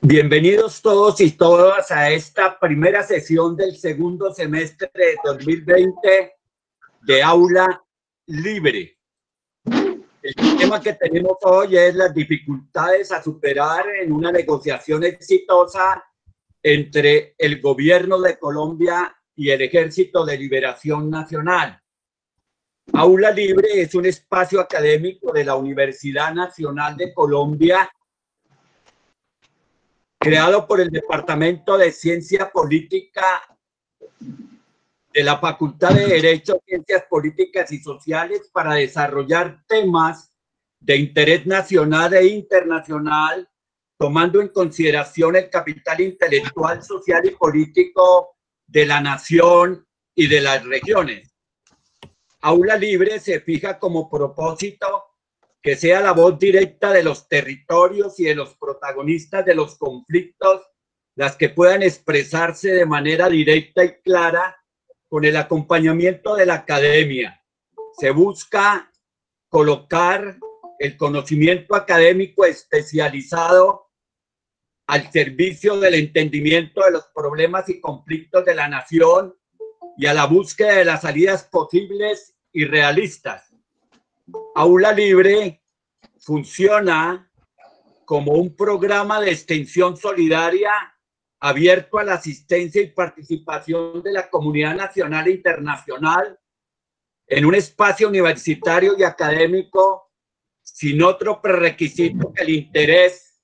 Bienvenidos todos y todas a esta primera sesión del segundo semestre de 2020 de Aula Libre. El tema que tenemos hoy es las dificultades a superar en una negociación exitosa entre el gobierno de Colombia y el Ejército de Liberación Nacional. Aula Libre es un espacio académico de la Universidad Nacional de Colombia, creado por el Departamento de Ciencia Política de la Facultad de Derecho, Ciencias Políticas y Sociales para desarrollar temas de interés nacional e internacional, tomando en consideración el capital intelectual, social y político de la nación y de las regiones. Aula Libre se fija como propósito que sea la voz directa de los territorios y de los protagonistas de los conflictos las que puedan expresarse de manera directa y clara con el acompañamiento de la academia. Se busca colocar el conocimiento académico especializado al servicio del entendimiento de los problemas y conflictos de la nación y a la búsqueda de las salidas posibles y realistas. Aula Libre funciona como un programa de extensión solidaria abierto a la asistencia y participación de la comunidad nacional e internacional en un espacio universitario y académico sin otro prerequisito que el interés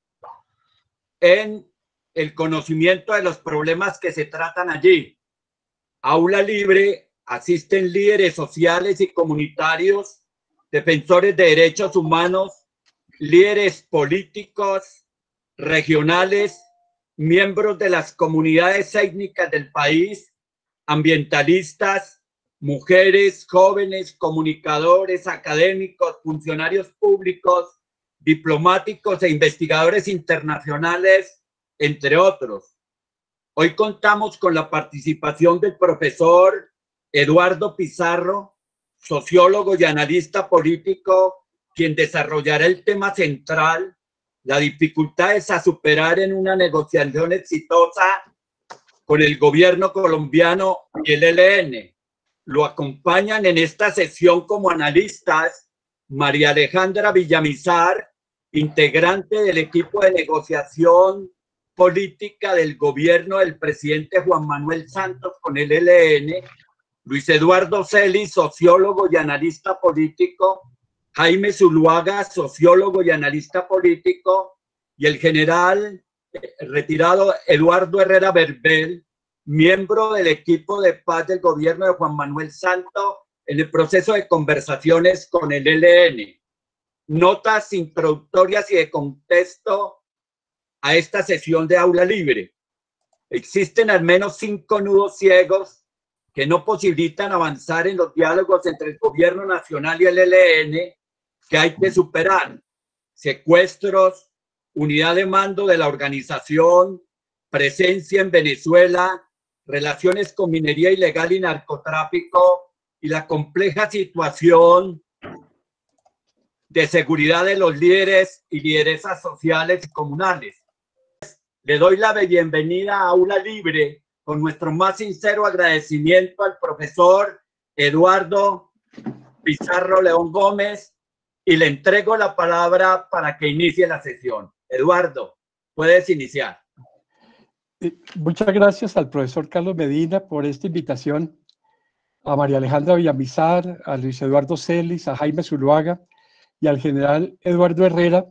en el conocimiento de los problemas que se tratan allí. Aula Libre asisten líderes sociales y comunitarios, defensores de derechos humanos, líderes políticos, regionales, miembros de las comunidades étnicas del país, ambientalistas, mujeres, jóvenes, comunicadores, académicos, funcionarios públicos, diplomáticos e investigadores internacionales, entre otros. Hoy contamos con la participación del profesor Eduardo Pizarro, sociólogo y analista político, quien desarrollará el tema central, las dificultades a superar en una negociación exitosa con el gobierno colombiano y el ELN. Lo acompañan en esta sesión como analistas María Alejandra Villamizar, integrante del equipo de negociación política del gobierno del presidente Juan Manuel Santos con el ELN, Luis Eduardo Celis, sociólogo y analista político, Jaime Zuluaga, sociólogo y analista político, y el general retirado Eduardo Herrera Berbel, miembro del equipo de paz del gobierno de Juan Manuel Santos en el proceso de conversaciones con el ELN. Notas introductorias y de contexto a esta sesión de Aula Libre. Existen al menos 5 nudos ciegos que no posibilitan avanzar en los diálogos entre el gobierno nacional y el ELN que hay que superar: secuestros, unidad de mando de la organización, presencia en Venezuela, relaciones con minería ilegal y narcotráfico, y la compleja situación de seguridad de los líderes y lideresas sociales y comunales. Le doy la bienvenida a Aula Libre con nuestro más sincero agradecimiento al profesor Eduardo Pizarro León Gómez y le entrego la palabra para que inicie la sesión. Eduardo, puedes iniciar. Muchas gracias al profesor Carlos Medina por esta invitación, a María Alejandra Villamizar, a Luis Eduardo Celis, a Jaime Zuluaga y al general Eduardo Herrera,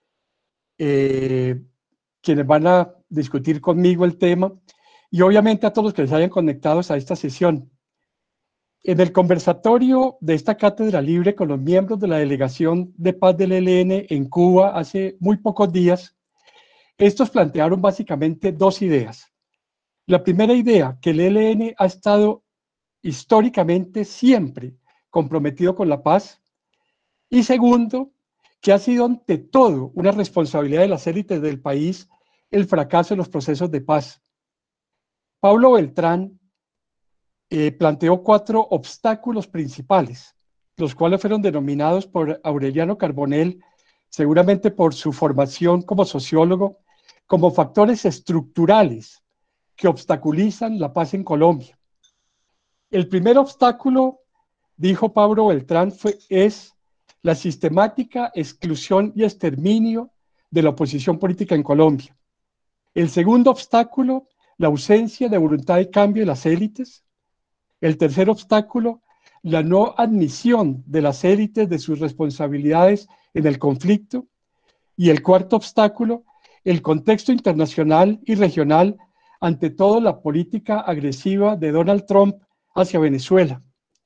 quienes van a discutir conmigo el tema, y obviamente a todos los que se hayan conectado a esta sesión. En el conversatorio de esta cátedra libre con los miembros de la delegación de paz del ELN en Cuba hace muy pocos días, estos plantearon básicamente 2 ideas. La primera idea, que el ELN ha estado históricamente siempre comprometido con la paz, y segundo, que ha sido ante todo una responsabilidad de las élites del país el fracaso de los procesos de paz. Pablo Beltrán planteó 4 obstáculos principales, los cuales fueron denominados por Aureliano Carbonell, seguramente por su formación como sociólogo, como factores estructurales que obstaculizan la paz en Colombia. El primer obstáculo, dijo Pablo Beltrán, es la sistemática exclusión y exterminio de la oposición política en Colombia. El segundo obstáculo, la ausencia de voluntad de cambio de las élites. El tercer obstáculo, la no admisión de las élites de sus responsabilidades en el conflicto. Y el cuarto obstáculo, el contexto internacional y regional, ante todo la política agresiva de Donald Trump hacia Venezuela.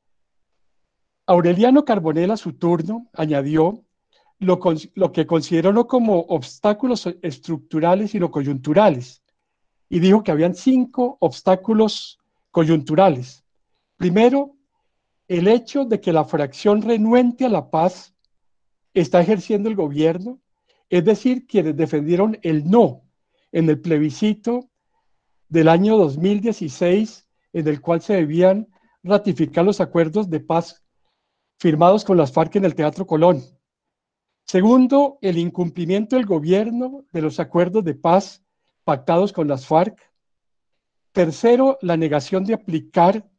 Aureliano Carbonell, a su turno, añadió lo que consideró no como obstáculos estructurales, sino coyunturales, y dijo que habían 5 obstáculos coyunturales. Primero, el hecho de que la fracción renuente a la paz está ejerciendo el gobierno, es decir, quienes defendieron el no en el plebiscito del año 2016, en el cual se debían ratificar los acuerdos de paz firmados con las FARC en el Teatro Colón. Segundo, el incumplimiento del gobierno de los acuerdos de paz pactados con las FARC. Tercero, la negación de aplicar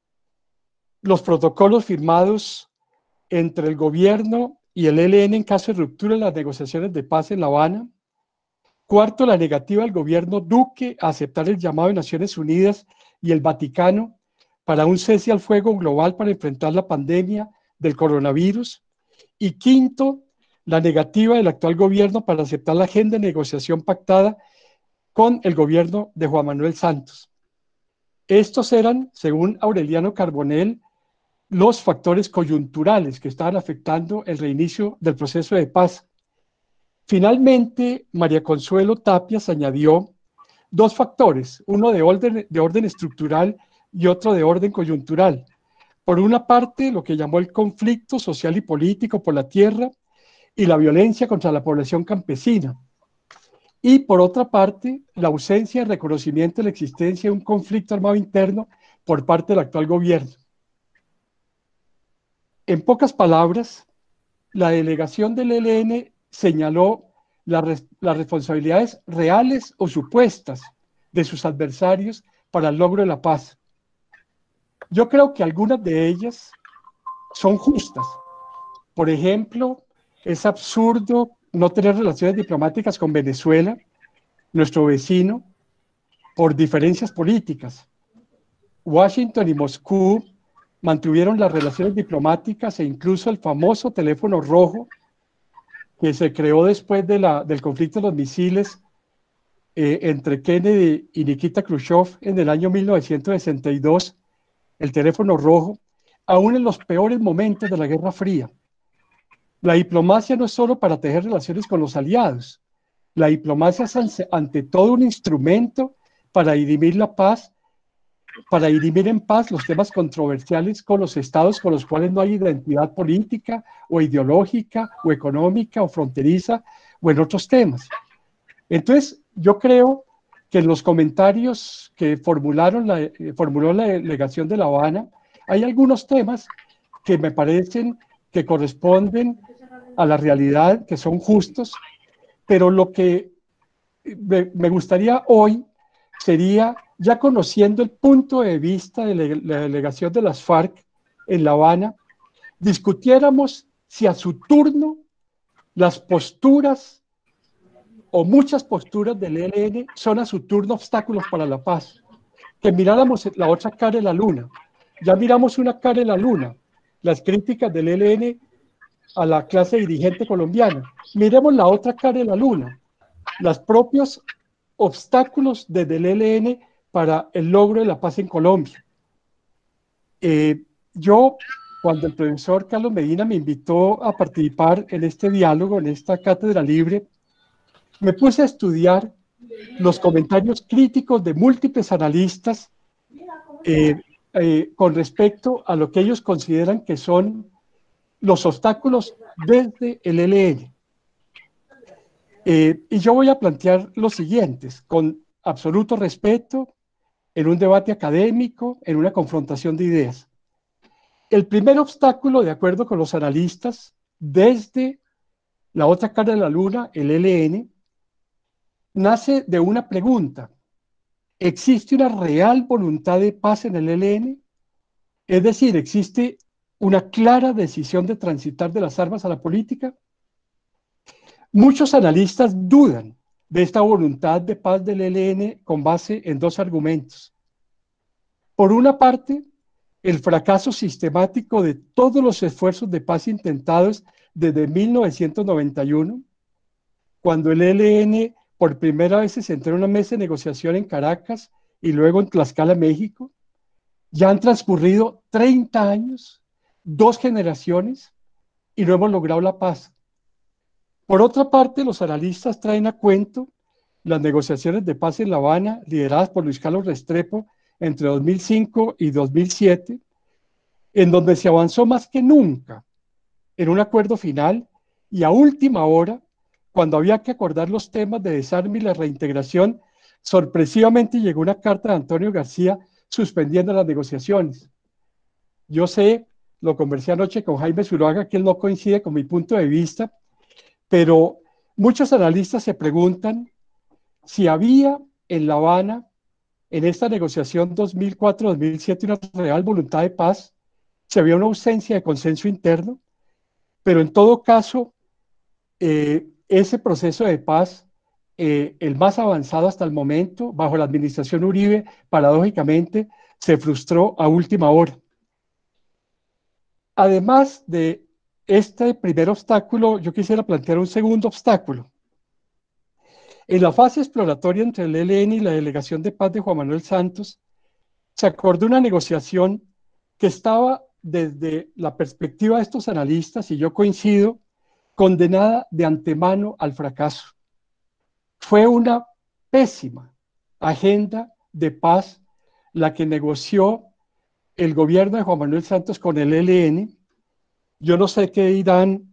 los protocolos firmados entre el gobierno y el ELN en caso de ruptura de las negociaciones de paz en La Habana. Cuarto, la negativa del gobierno Duque a aceptar el llamado de Naciones Unidas y el Vaticano para un cese al fuego global para enfrentar la pandemia del coronavirus. Y quinto, la negativa del actual gobierno para aceptar la agenda de negociación pactada con el gobierno de Juan Manuel Santos. Estos eran, según Aureliano Carbonell, los factores coyunturales que estaban afectando el reinicio del proceso de paz. Finalmente, María Consuelo Tapias añadió 2 factores, uno de orden estructural y otro de orden coyuntural. Por una parte, lo que llamó el conflicto social y político por la tierra y la violencia contra la población campesina. Y por otra parte, la ausencia de reconocimiento de la existencia de un conflicto armado interno por parte del actual gobierno. En pocas palabras, la delegación del ELN señaló las responsabilidades reales o supuestas de sus adversarios para el logro de la paz. Yo creo que algunas de ellas son justas. Por ejemplo, es absurdo no tener relaciones diplomáticas con Venezuela, nuestro vecino, por diferencias políticas. Washington y Moscú mantuvieron las relaciones diplomáticas e incluso el famoso teléfono rojo que se creó después del conflicto de los misiles entre Kennedy y Nikita Khrushchev en el año 1962, el teléfono rojo, aún en los peores momentos de la Guerra Fría. La diplomacia no es solo para tejer relaciones con los aliados. La diplomacia es ante todo un instrumento para dirimir la paz, para dirimir en paz los temas controversiales con los estados con los cuales no hay identidad política o ideológica o económica o fronteriza o en otros temas. Entonces, yo creo que en los comentarios que formuló la delegación de La Habana, hay algunos temas que me parecen que corresponden a la realidad, que son justos, pero lo que me gustaría hoy sería, ya conociendo el punto de vista de la delegación de las FARC en La Habana, discutiéramos si a su turno las posturas o muchas posturas del ELN son a su turno obstáculos para la paz. Que miráramos la otra cara de la luna. Ya miramos una cara de la luna, las críticas del ELN a la clase dirigente colombiana. Miremos la otra cara de la luna, los propios obstáculos desde el ELN para el logro de la paz en Colombia. Yo, cuando el profesor Carlos Medina me invitó a participar en este diálogo, en esta cátedra libre, me puse a estudiar los comentarios críticos de múltiples analistas con respecto a lo que ellos consideran que son los obstáculos desde el ELN. Y yo voy a plantear los siguientes, con absoluto respeto, en un debate académico, en una confrontación de ideas. El primer obstáculo, de acuerdo con los analistas, desde la otra cara de la luna, el ELN, nace de una pregunta: ¿existe una real voluntad de paz en el ELN? Es decir, ¿existe una clara decisión de transitar de las armas a la política? Muchos analistas dudan de esta voluntad de paz del ELN con base en dos argumentos. Por una parte, el fracaso sistemático de todos los esfuerzos de paz intentados desde 1991, cuando el ELN por primera vez se sentó en una mesa de negociación en Caracas y luego en Tlaxcala, México. Ya han transcurrido 30 años, 2 generaciones, y no hemos logrado la paz. Por otra parte, los analistas traen a cuento las negociaciones de paz en La Habana, lideradas por Luis Carlos Restrepo entre 2005 y 2007, en donde se avanzó más que nunca en un acuerdo final, y a última hora, cuando había que acordar los temas de desarme y la reintegración, sorpresivamente llegó una carta de Antonio García suspendiendo las negociaciones. Yo sé, lo conversé anoche con Jaime Zuluaga, que él no coincide con mi punto de vista, pero muchos analistas se preguntan si había en La Habana, en esta negociación 2004-2007, una real voluntad de paz, si había una ausencia de consenso interno, pero en todo caso, ese proceso de paz, el más avanzado hasta el momento, bajo la administración Uribe, paradójicamente, se frustró a última hora. Además de este primer obstáculo, yo quisiera plantear un segundo obstáculo. En la fase exploratoria entre el ELN y la Delegación de Paz de Juan Manuel Santos, se acordó una negociación que estaba, desde la perspectiva de estos analistas, y yo coincido, condenada de antemano al fracaso. Fue una pésima agenda de paz la que negoció el gobierno de Juan Manuel Santos con el ELN. Yo no sé qué dirán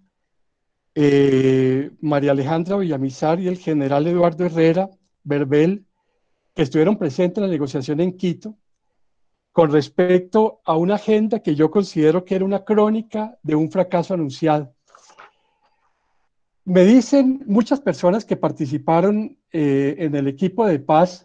María Alejandra Villamizar y el general Eduardo Herrera Verbel, que estuvieron presentes en la negociación en Quito, con respecto a una agenda que yo considero que era una crónica de un fracaso anunciado. Me dicen muchas personas que participaron en el equipo de paz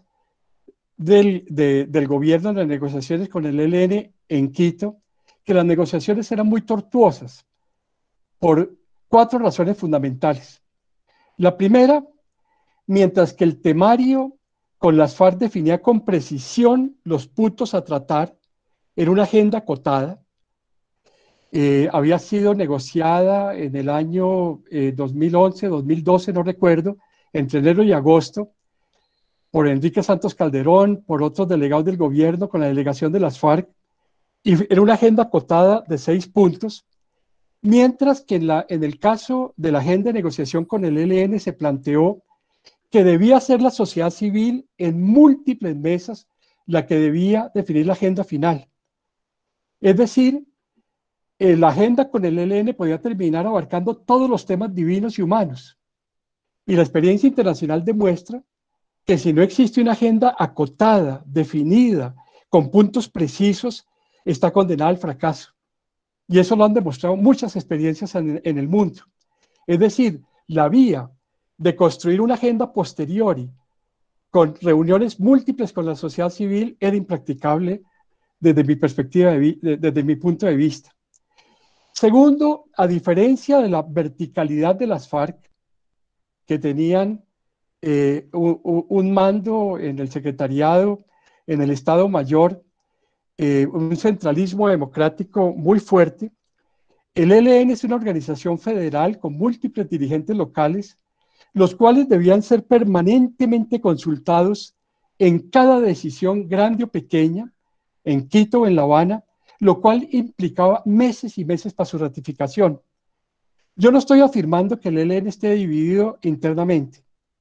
del gobierno en las negociaciones con el ELN en Quito, que las negociaciones eran muy tortuosas por 4 razones fundamentales. La primera, mientras que el temario con las FARC definía con precisión los puntos a tratar, era una agenda acotada. Había sido negociada en el año 2011, 2012, no recuerdo, entre enero y agosto, por Enrique Santos Calderón, por otros delegados del gobierno, con la delegación de las FARC, y era una agenda acotada de 6 puntos, mientras que en el caso de la agenda de negociación con el ELN se planteó que debía ser la sociedad civil en múltiples mesas la que debía definir la agenda final. Es decir, la agenda con el ELN podía terminar abarcando todos los temas divinos y humanos. Y la experiencia internacional demuestra que si no existe una agenda acotada, definida, con puntos precisos, está condenada al fracaso. Y eso lo han demostrado muchas experiencias en el mundo. Es decir, la vía de construir una agenda posteriori con reuniones múltiples con la sociedad civil era impracticable desde mi perspectiva, desde mi punto de vista. Segundo, a diferencia de la verticalidad de las FARC, que tenían un mando en el secretariado, en el Estado Mayor, un centralismo democrático muy fuerte, el ELN es una organización federal con múltiples dirigentes locales, los cuales debían ser permanentemente consultados en cada decisión grande o pequeña, en Quito o en La Habana, lo cual implicaba meses y meses para su ratificación. Yo no estoy afirmando que el ELN esté dividido internamente.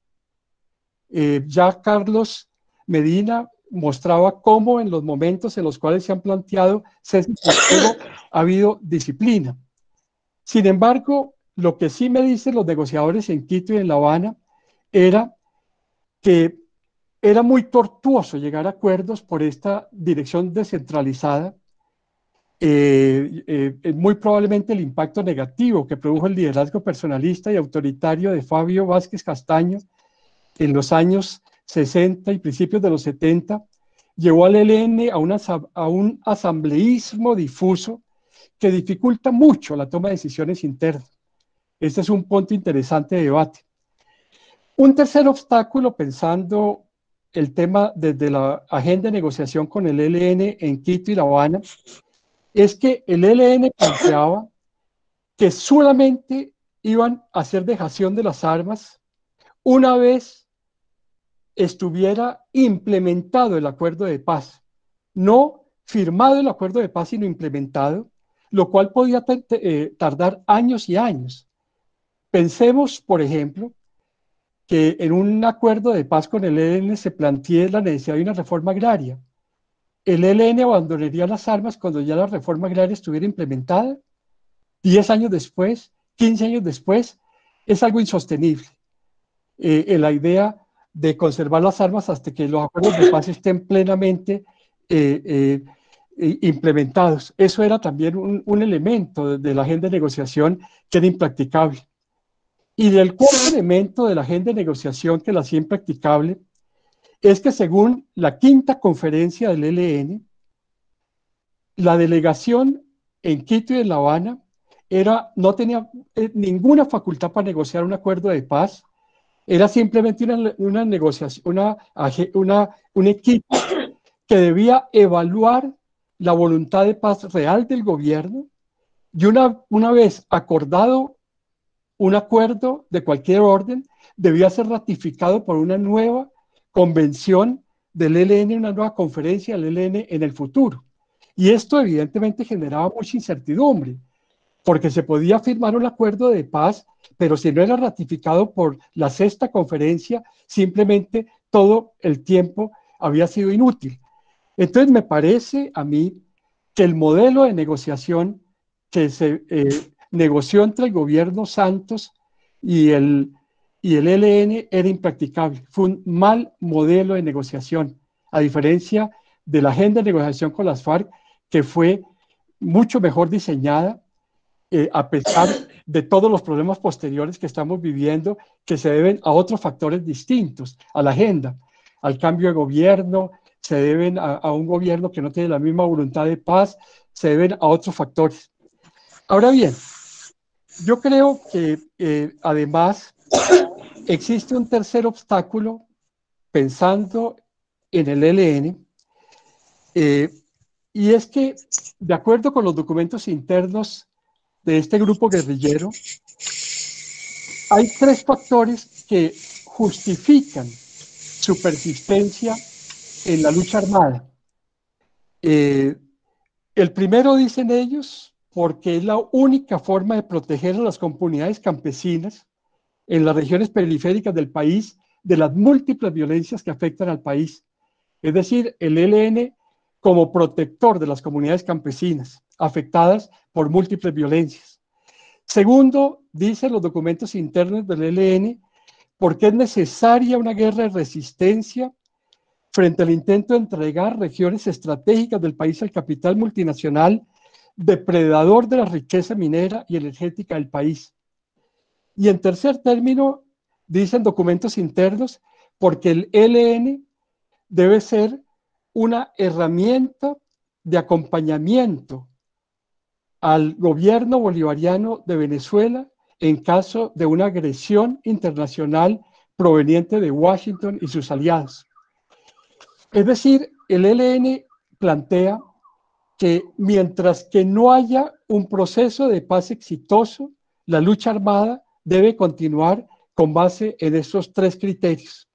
Ya Carlos Medina mostraba cómo en los momentos en los cuales se han planteado cese al fuego ha habido disciplina. Sin embargo, lo que sí me dicen los negociadores en Quito y en La Habana era que era muy tortuoso llegar a acuerdos por esta dirección descentralizada. Muy probablemente el impacto negativo que produjo el liderazgo personalista y autoritario de Fabio Vázquez Castaño en los años 60 y principios de los 70, llevó al ELN a un asambleísmo difuso que dificulta mucho la toma de decisiones internas. Este es un punto interesante de debate. Un tercer obstáculo, pensando el tema desde la agenda de negociación con el ELN en Quito y La Habana, es que el ELN planteaba que solamente iban a hacer dejación de las armas una vez estuviera implementado el acuerdo de paz. No firmado el acuerdo de paz, sino implementado, lo cual podía tardar años y años. Pensemos, por ejemplo, que en un acuerdo de paz con el ELN se plantea la necesidad de una reforma agraria. El ELN abandonaría las armas cuando ya la reforma agraria estuviera implementada. 10 años después, 15 años después, es algo insostenible. La idea de conservar las armas hasta que los acuerdos de paz estén plenamente implementados. Eso era también un elemento de la agenda de negociación que era impracticable. Y del cuarto elemento de la agenda de negociación que la hacía impracticable es que, según la quinta conferencia del ELN, la delegación en Quito y en La Habana no tenía ninguna facultad para negociar un acuerdo de paz. Era simplemente una negociación, un equipo que debía evaluar la voluntad de paz real del gobierno, y una vez acordado un acuerdo de cualquier orden, debía ser ratificado por una nueva convención del ELN, una nueva conferencia del ELN en el futuro. Y esto evidentemente generaba mucha incertidumbre, porque se podía firmar un acuerdo de paz, pero si no era ratificado por la sexta conferencia, simplemente todo el tiempo había sido inútil. Entonces me parece a mí que el modelo de negociación que se negoció entre el gobierno Santos y el ELN era impracticable. Fue un mal modelo de negociación, a diferencia de la agenda de negociación con las FARC, que fue mucho mejor diseñada, a pesar de todos los problemas posteriores que estamos viviendo, que se deben a otros factores distintos a la agenda, al cambio de gobierno, se deben a un gobierno que no tiene la misma voluntad de paz, se deben a otros factores. Ahora bien, yo creo que además existe un tercer obstáculo pensando en el ELN, y es que, de acuerdo con los documentos internos de este grupo guerrillero, hay tres factores que justifican su persistencia en la lucha armada. El primero, dicen ellos, porque es la única forma de proteger a las comunidades campesinas en las regiones periféricas del país de las múltiples violencias que afectan al país. Es decir, el ELN como protector de las comunidades campesinas afectadas por múltiples violencias. Segundo, dicen los documentos internos del ELN, porque es necesaria una guerra de resistencia frente al intento de entregar regiones estratégicas del país al capital multinacional, depredador de la riqueza minera y energética del país. Y en tercer término, dicen documentos internos, porque el ELN debe ser una herramienta de acompañamiento al gobierno bolivariano de Venezuela en caso de una agresión internacional proveniente de Washington y sus aliados. Es decir, el ELN plantea que mientras que no haya un proceso de paz exitoso, la lucha armada debe continuar con base en esos tres criterios.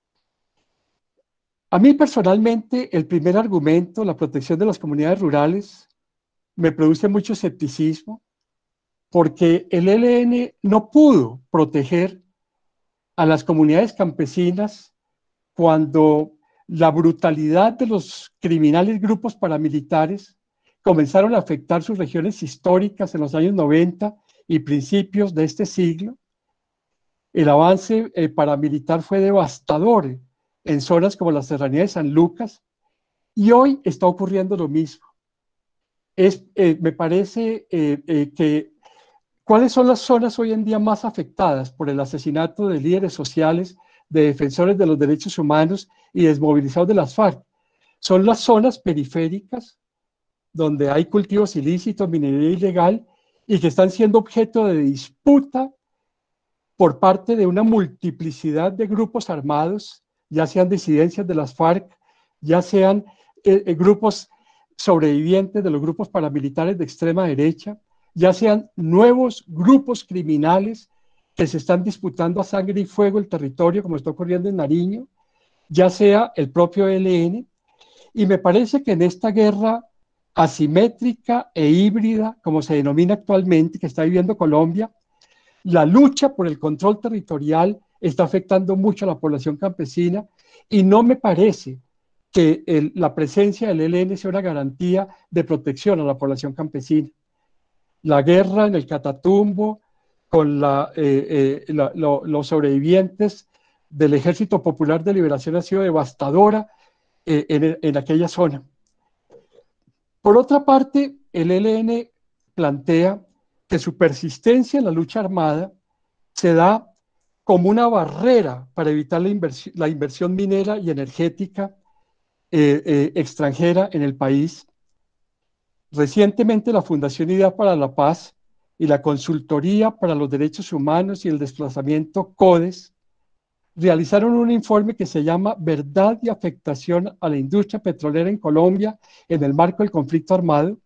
A mí personalmente, el primer argumento, la protección de las comunidades rurales, me produce mucho escepticismo, porque el ELN no pudo proteger a las comunidades campesinas cuando la brutalidad de los criminales grupos paramilitares comenzaron a afectar sus regiones históricas en los años 90 y principios de este siglo. El avance paramilitar fue devastador en zonas como la Serranía de San Lucas, y hoy está ocurriendo lo mismo. Me parece que ¿cuáles son las zonas hoy en día más afectadas por el asesinato de líderes sociales de defensores de los derechos humanos y desmovilizados de las FARC. Son las zonas periféricas donde hay cultivos ilícitos, minería ilegal, y que están siendo objeto de disputa por parte de una multiplicidad de grupos armados, ya sean disidencias de las FARC, ya sean grupos sobrevivientes de los grupos paramilitares de extrema derecha, ya sean nuevos grupos criminales que se están disputando a sangre y fuego el territorio, como está ocurriendo en Nariño, ya sea el propio ELN, y me parece que en esta guerra asimétrica e híbrida, como se denomina actualmente, que está viviendo Colombia, la lucha por el control territorial está afectando mucho a la población campesina y no me parece que la presencia del ELN sea una garantía de protección a la población campesina. La guerra en el Catatumbo con los sobrevivientes del Ejército Popular de Liberación ha sido devastadora en aquella zona. Por otra parte, el ELN plantea que su persistencia en la lucha armada se da como una barrera para evitar la inversión minera y energética extranjera en el país. Recientemente, la Fundación Idea para la Paz y la Consultoría para los Derechos Humanos y el Desplazamiento, CODES, realizaron un informe que se llama Verdad y afectación a la industria petrolera en Colombia en el marco del conflicto armado.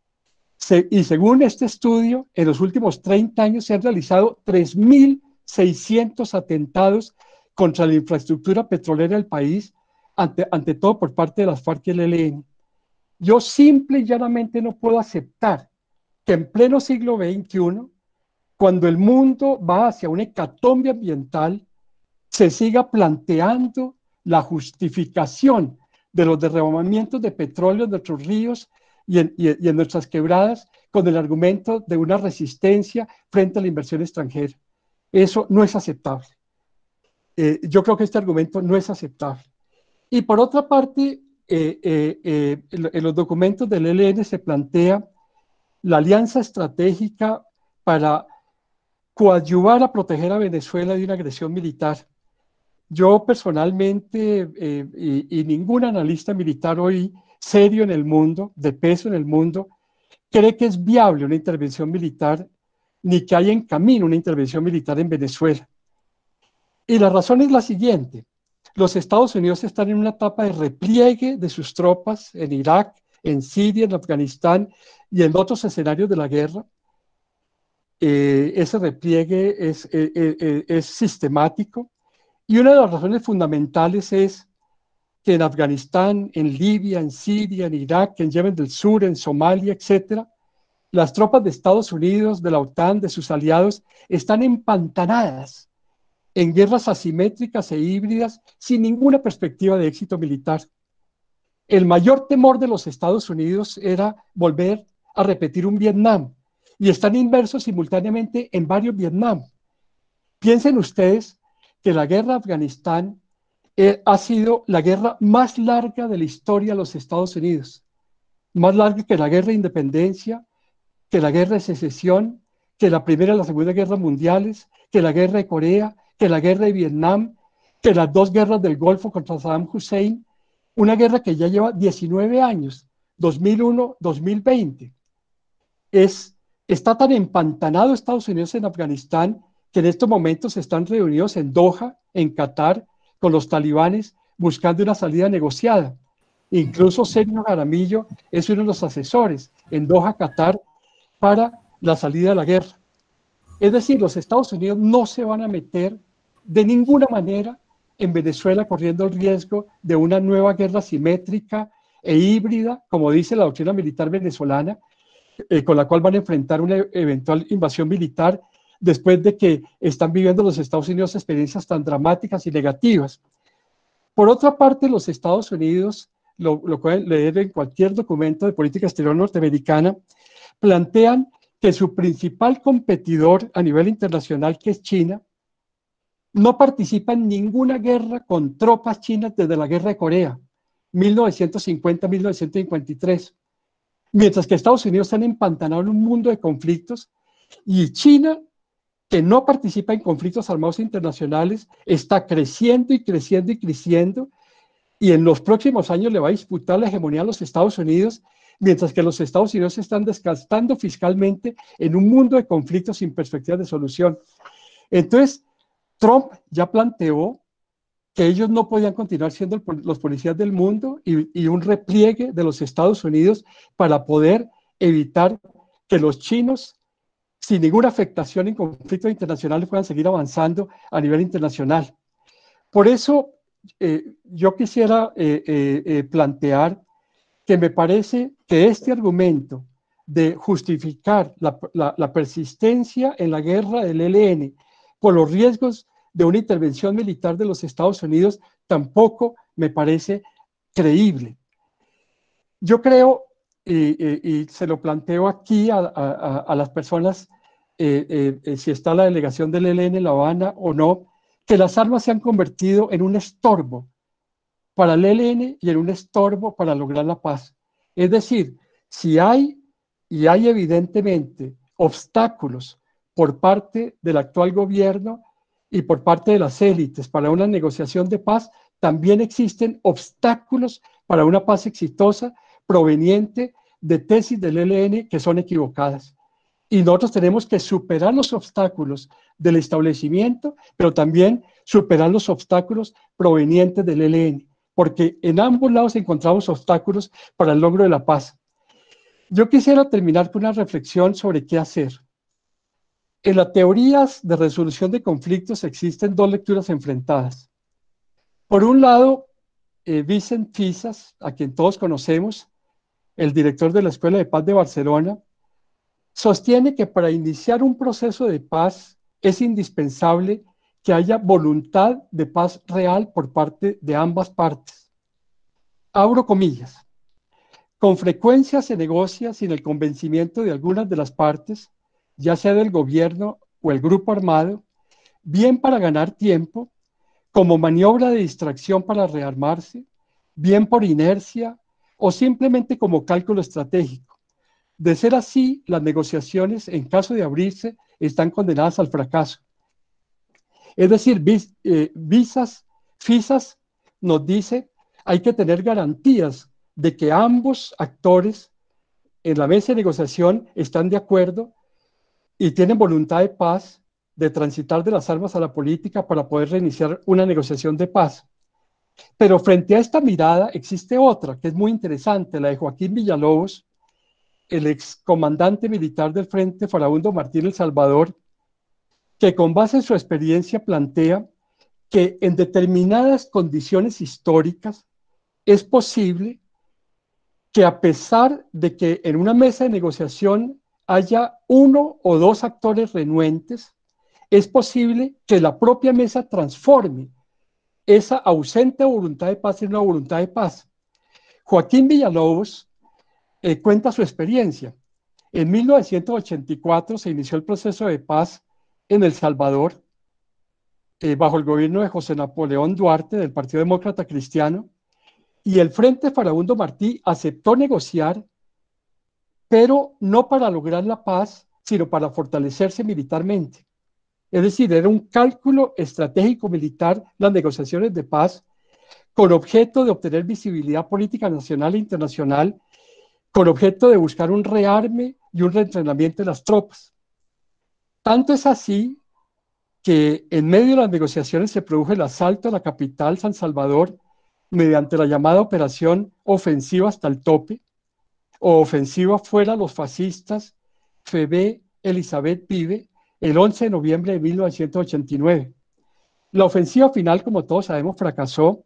Y según este estudio, en los últimos 30 años se han realizado 3.600 atentados contra la infraestructura petrolera del país, ante todo por parte de las FARC y el ELN. Yo simple y llanamente no puedo aceptar que en pleno siglo XXI, cuando el mundo va hacia una hecatombe ambiental, se siga planteando la justificación de los derramamientos de petróleo en nuestros ríos y en nuestras quebradas con el argumento de una resistencia frente a la inversión extranjera. Eso no es aceptable. Yo creo que este argumento no es aceptable. Y por otra parte, en los documentos del ELN se plantea la alianza estratégica para coadyuvar a proteger a Venezuela de una agresión militar. Yo personalmente y ningún analista militar hoy serio en el mundo, de peso en el mundo, cree que es viable una intervención militar, ni que haya en camino una intervención militar en Venezuela. Y la razón es la siguiente: los Estados Unidos están en una etapa de repliegue de sus tropas en Irak, en Siria, en Afganistán y en otros escenarios de la guerra. Ese repliegue es sistemático. Y una de las razones fundamentales es que en Afganistán, en Libia, en Siria, en Irak, en Yemen del Sur, en Somalia, etc., las tropas de Estados Unidos, de la OTAN, de sus aliados, están empantanadas en guerras asimétricas e híbridas sin ninguna perspectiva de éxito militar. El mayor temor de los Estados Unidos era volver a repetir un Vietnam, y están inmersos simultáneamente en varios Vietnam. Piensen ustedes que la guerra de Afganistán ha sido la guerra más larga de la historia de los Estados Unidos, más larga que la guerra de independencia, que la guerra de secesión, que la Primera y la Segunda Guerra Mundiales, que la guerra de Corea, que la guerra de Vietnam, que las dos guerras del Golfo contra Saddam Hussein, una guerra que ya lleva 19 años, 2001-2020. Está tan empantanado Estados Unidos en Afganistán que en estos momentos están reunidos en Doha, en Qatar, con los talibanes, buscando una salida negociada. Incluso Sergio Jaramillo es uno de los asesores en Doha, Qatar, para la salida de la guerra. Es decir, los Estados Unidos no se van a meter de ninguna manera en Venezuela corriendo el riesgo de una nueva guerra simétrica e híbrida, como dice la doctrina militar venezolana, con la cual van a enfrentar una eventual invasión militar después de que están viviendo los Estados Unidos experiencias tan dramáticas y negativas. Por otra parte, los Estados Unidos, lo pueden leer en cualquier documento de política exterior norteamericana, plantean que su principal competidor a nivel internacional, que es China, no participa en ninguna guerra con tropas chinas desde la guerra de Corea, 1950-1953, mientras que Estados Unidos están empantanados en un mundo de conflictos y China que no participa en conflictos armados internacionales, está creciendo y creciendo y creciendo, y en los próximos años le va a disputar la hegemonía a los Estados Unidos, mientras que los Estados Unidos se están desgastando fiscalmente en un mundo de conflictos sin perspectivas de solución. Entonces, Trump ya planteó que ellos no podían continuar siendo los policías del mundo y un repliegue de los Estados Unidos para poder evitar que los chinos, sin ninguna afectación en conflictos internacionales, puedan seguir avanzando a nivel internacional. Por eso, yo quisiera plantear que me parece que este argumento de justificar la persistencia en la guerra del ELN por los riesgos de una intervención militar de los Estados Unidos tampoco me parece creíble. Yo creo, y se lo planteo aquí a las personas, si está la delegación del ELN en La Habana o no, que las armas se han convertido en un estorbo para el ELN y en un estorbo para lograr la paz. Es decir, si hay, y hay evidentemente, obstáculos por parte del actual gobierno y por parte de las élites para una negociación de paz, también existen obstáculos para una paz exitosa proveniente de tesis del ELN que son equivocadas. Y nosotros tenemos que superar los obstáculos del establecimiento, pero también superar los obstáculos provenientes del ELN, porque en ambos lados encontramos obstáculos para el logro de la paz. Yo quisiera terminar con una reflexión sobre qué hacer. En las teorías de resolución de conflictos existen dos lecturas enfrentadas. Por un lado, Vicent Fisas, a quien todos conocemos, el director de la Escuela de Paz de Barcelona, sostiene que para iniciar un proceso de paz es indispensable que haya voluntad de paz real por parte de ambas partes. Abro comillas. Con frecuencia se negocia sin el convencimiento de algunas de las partes, ya sea del gobierno o el grupo armado, bien para ganar tiempo, como maniobra de distracción para rearmarse, bien por inercia o simplemente como cálculo estratégico. De ser así, las negociaciones, en caso de abrirse, están condenadas al fracaso. Es decir, Fisas nos dice, hay que tener garantías de que ambos actores en la mesa de negociación están de acuerdo y tienen voluntad de paz, de transitar de las armas a la política para poder reiniciar una negociación de paz. Pero frente a esta mirada existe otra que es muy interesante, la de Joaquín Villalobos, el excomandante militar del Frente Farabundo Martí El Salvador, que con base en su experiencia plantea que en determinadas condiciones históricas es posible que a pesar de que en una mesa de negociación haya uno o dos actores renuentes, es posible que la propia mesa transforme esa ausente voluntad de paz en una voluntad de paz. Joaquín Villalobos cuenta su experiencia. En 1984 se inició el proceso de paz en El Salvador, bajo el gobierno de José Napoleón Duarte, del Partido Demócrata Cristiano, y el Frente Farabundo Martí aceptó negociar, pero no para lograr la paz, sino para fortalecerse militarmente. Es decir, era un cálculo estratégico militar las negociaciones de paz con objeto de obtener visibilidad política nacional e internacional, con objeto de buscar un rearme y un reentrenamiento de las tropas. Tanto es así que en medio de las negociaciones se produjo el asalto a la capital, San Salvador, mediante la llamada Operación Ofensiva hasta el Tope, o Ofensiva fuera los fascistas, Febe Elizabeth Vive, el 11 de noviembre de 1989. La ofensiva final, como todos sabemos, fracasó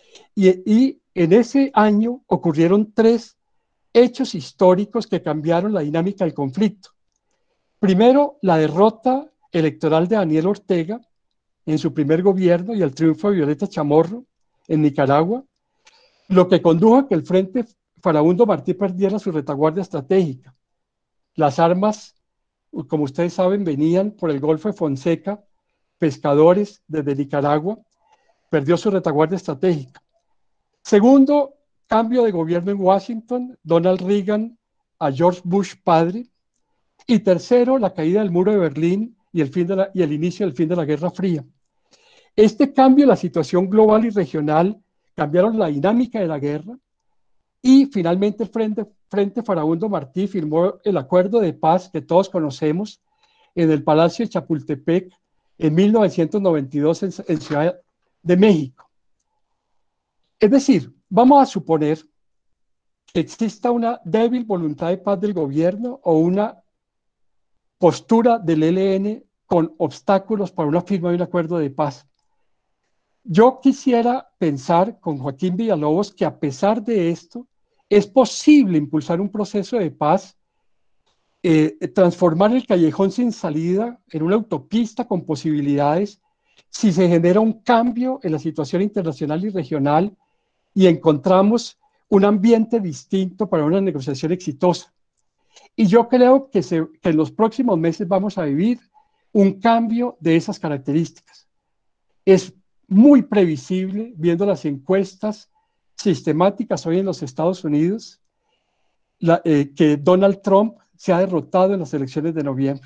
y en ese año ocurrieron tres hechos históricos que cambiaron la dinámica del conflicto. Primero, la derrota electoral de Daniel Ortega en su primer gobierno y el triunfo de Violeta Chamorro en Nicaragua, lo que condujo a que el Frente Farabundo Martí perdiera su retaguardia estratégica. Las armas, como ustedes saben, venían por el Golfo de Fonseca, pescadores desde Nicaragua, perdió su retaguardia estratégica. Segundo, cambio de gobierno en Washington, Donald Reagan a George Bush padre. Y tercero, la caída del muro de Berlín y el inicio del fin de la Guerra Fría. Este cambio en la situación global y regional cambiaron la dinámica de la guerra y finalmente el Frente Farabundo Martí firmó el acuerdo de paz que todos conocemos en el Palacio de Chapultepec en 1992 en Ciudad de México. Es decir, vamos a suponer que exista una débil voluntad de paz del gobierno o una postura del ELN con obstáculos para una firma de un acuerdo de paz. Yo quisiera pensar con Joaquín Villalobos que a pesar de esto, es posible impulsar un proceso de paz, transformar el callejón sin salida en una autopista con posibilidades si se genera un cambio en la situación internacional y regional y encontramos un ambiente distinto para una negociación exitosa. Y yo creo que en los próximos meses vamos a vivir un cambio de esas características. Es muy previsible, viendo las encuestas sistemáticas hoy en los Estados Unidos, que Donald Trump se ha derrotado en las elecciones de noviembre.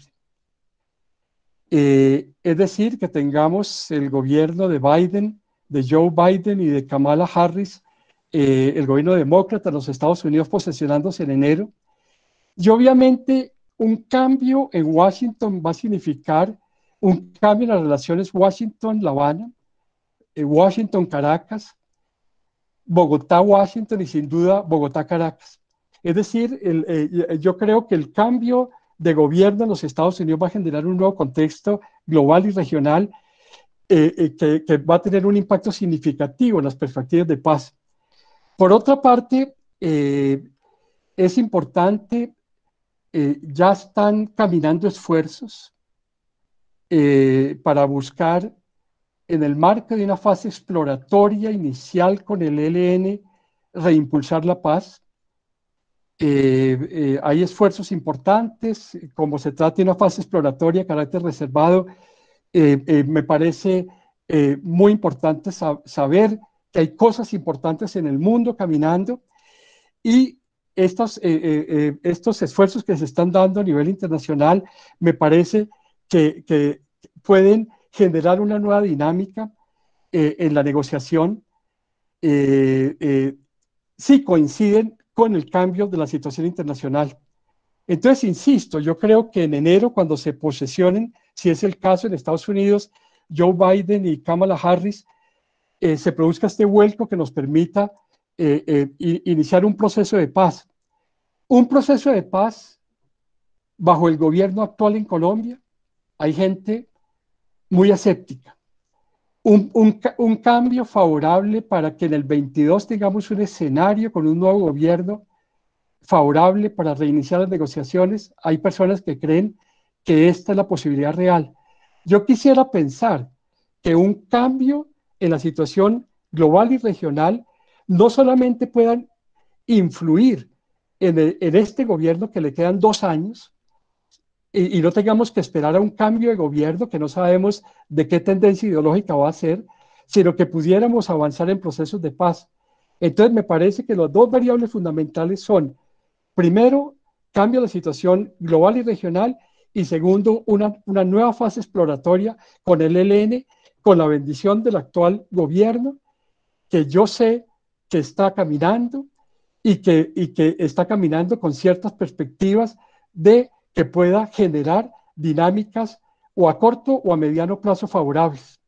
Es decir, que tengamos el gobierno de Biden, de Joe Biden y de Kamala Harris, el gobierno demócrata en los Estados Unidos posesionándose en enero. Y obviamente un cambio en Washington va a significar un cambio en las relaciones Washington-La Habana, Washington-Caracas, Bogotá-Washington y sin duda Bogotá-Caracas. Es decir, yo creo que el cambio de gobierno en los Estados Unidos va a generar un nuevo contexto global y regional que va a tener un impacto significativo en las perspectivas de paz. Por otra parte, es importante, ya están caminando esfuerzos para buscar, en el marco de una fase exploratoria inicial con el ELN, reimpulsar la paz. Hay esfuerzos importantes, como se trata de una fase exploratoria de carácter reservado, me parece muy importante saber que hay cosas importantes en el mundo caminando y estos esfuerzos que se están dando a nivel internacional me parece que pueden generar una nueva dinámica en la negociación, si coinciden con el cambio de la situación internacional. Entonces, insisto, yo creo que en enero, cuando se posesionen, si es el caso en Estados Unidos, Joe Biden y Kamala Harris, se produzca este vuelco que nos permita iniciar un proceso de paz. Un proceso de paz bajo el gobierno actual en Colombia, hay gente muy escéptica. Un cambio favorable para que en el 22 tengamos un escenario con un nuevo gobierno favorable para reiniciar las negociaciones. Hay personas que creen que esta es la posibilidad real. Yo quisiera pensar que un cambio en la situación global y regional no solamente puedan influir en este gobierno que le quedan 2 años y no tengamos que esperar a un cambio de gobierno que no sabemos de qué tendencia ideológica va a ser, sino que pudiéramos avanzar en procesos de paz. Entonces me parece que las 2 variables fundamentales son, primero, cambio de la situación global y regional, y segundo, una nueva fase exploratoria con el ELN, con la bendición del actual gobierno, que yo sé que está caminando y que está caminando con ciertas perspectivas de que pueda generar dinámicas o a corto o a mediano plazo favorables.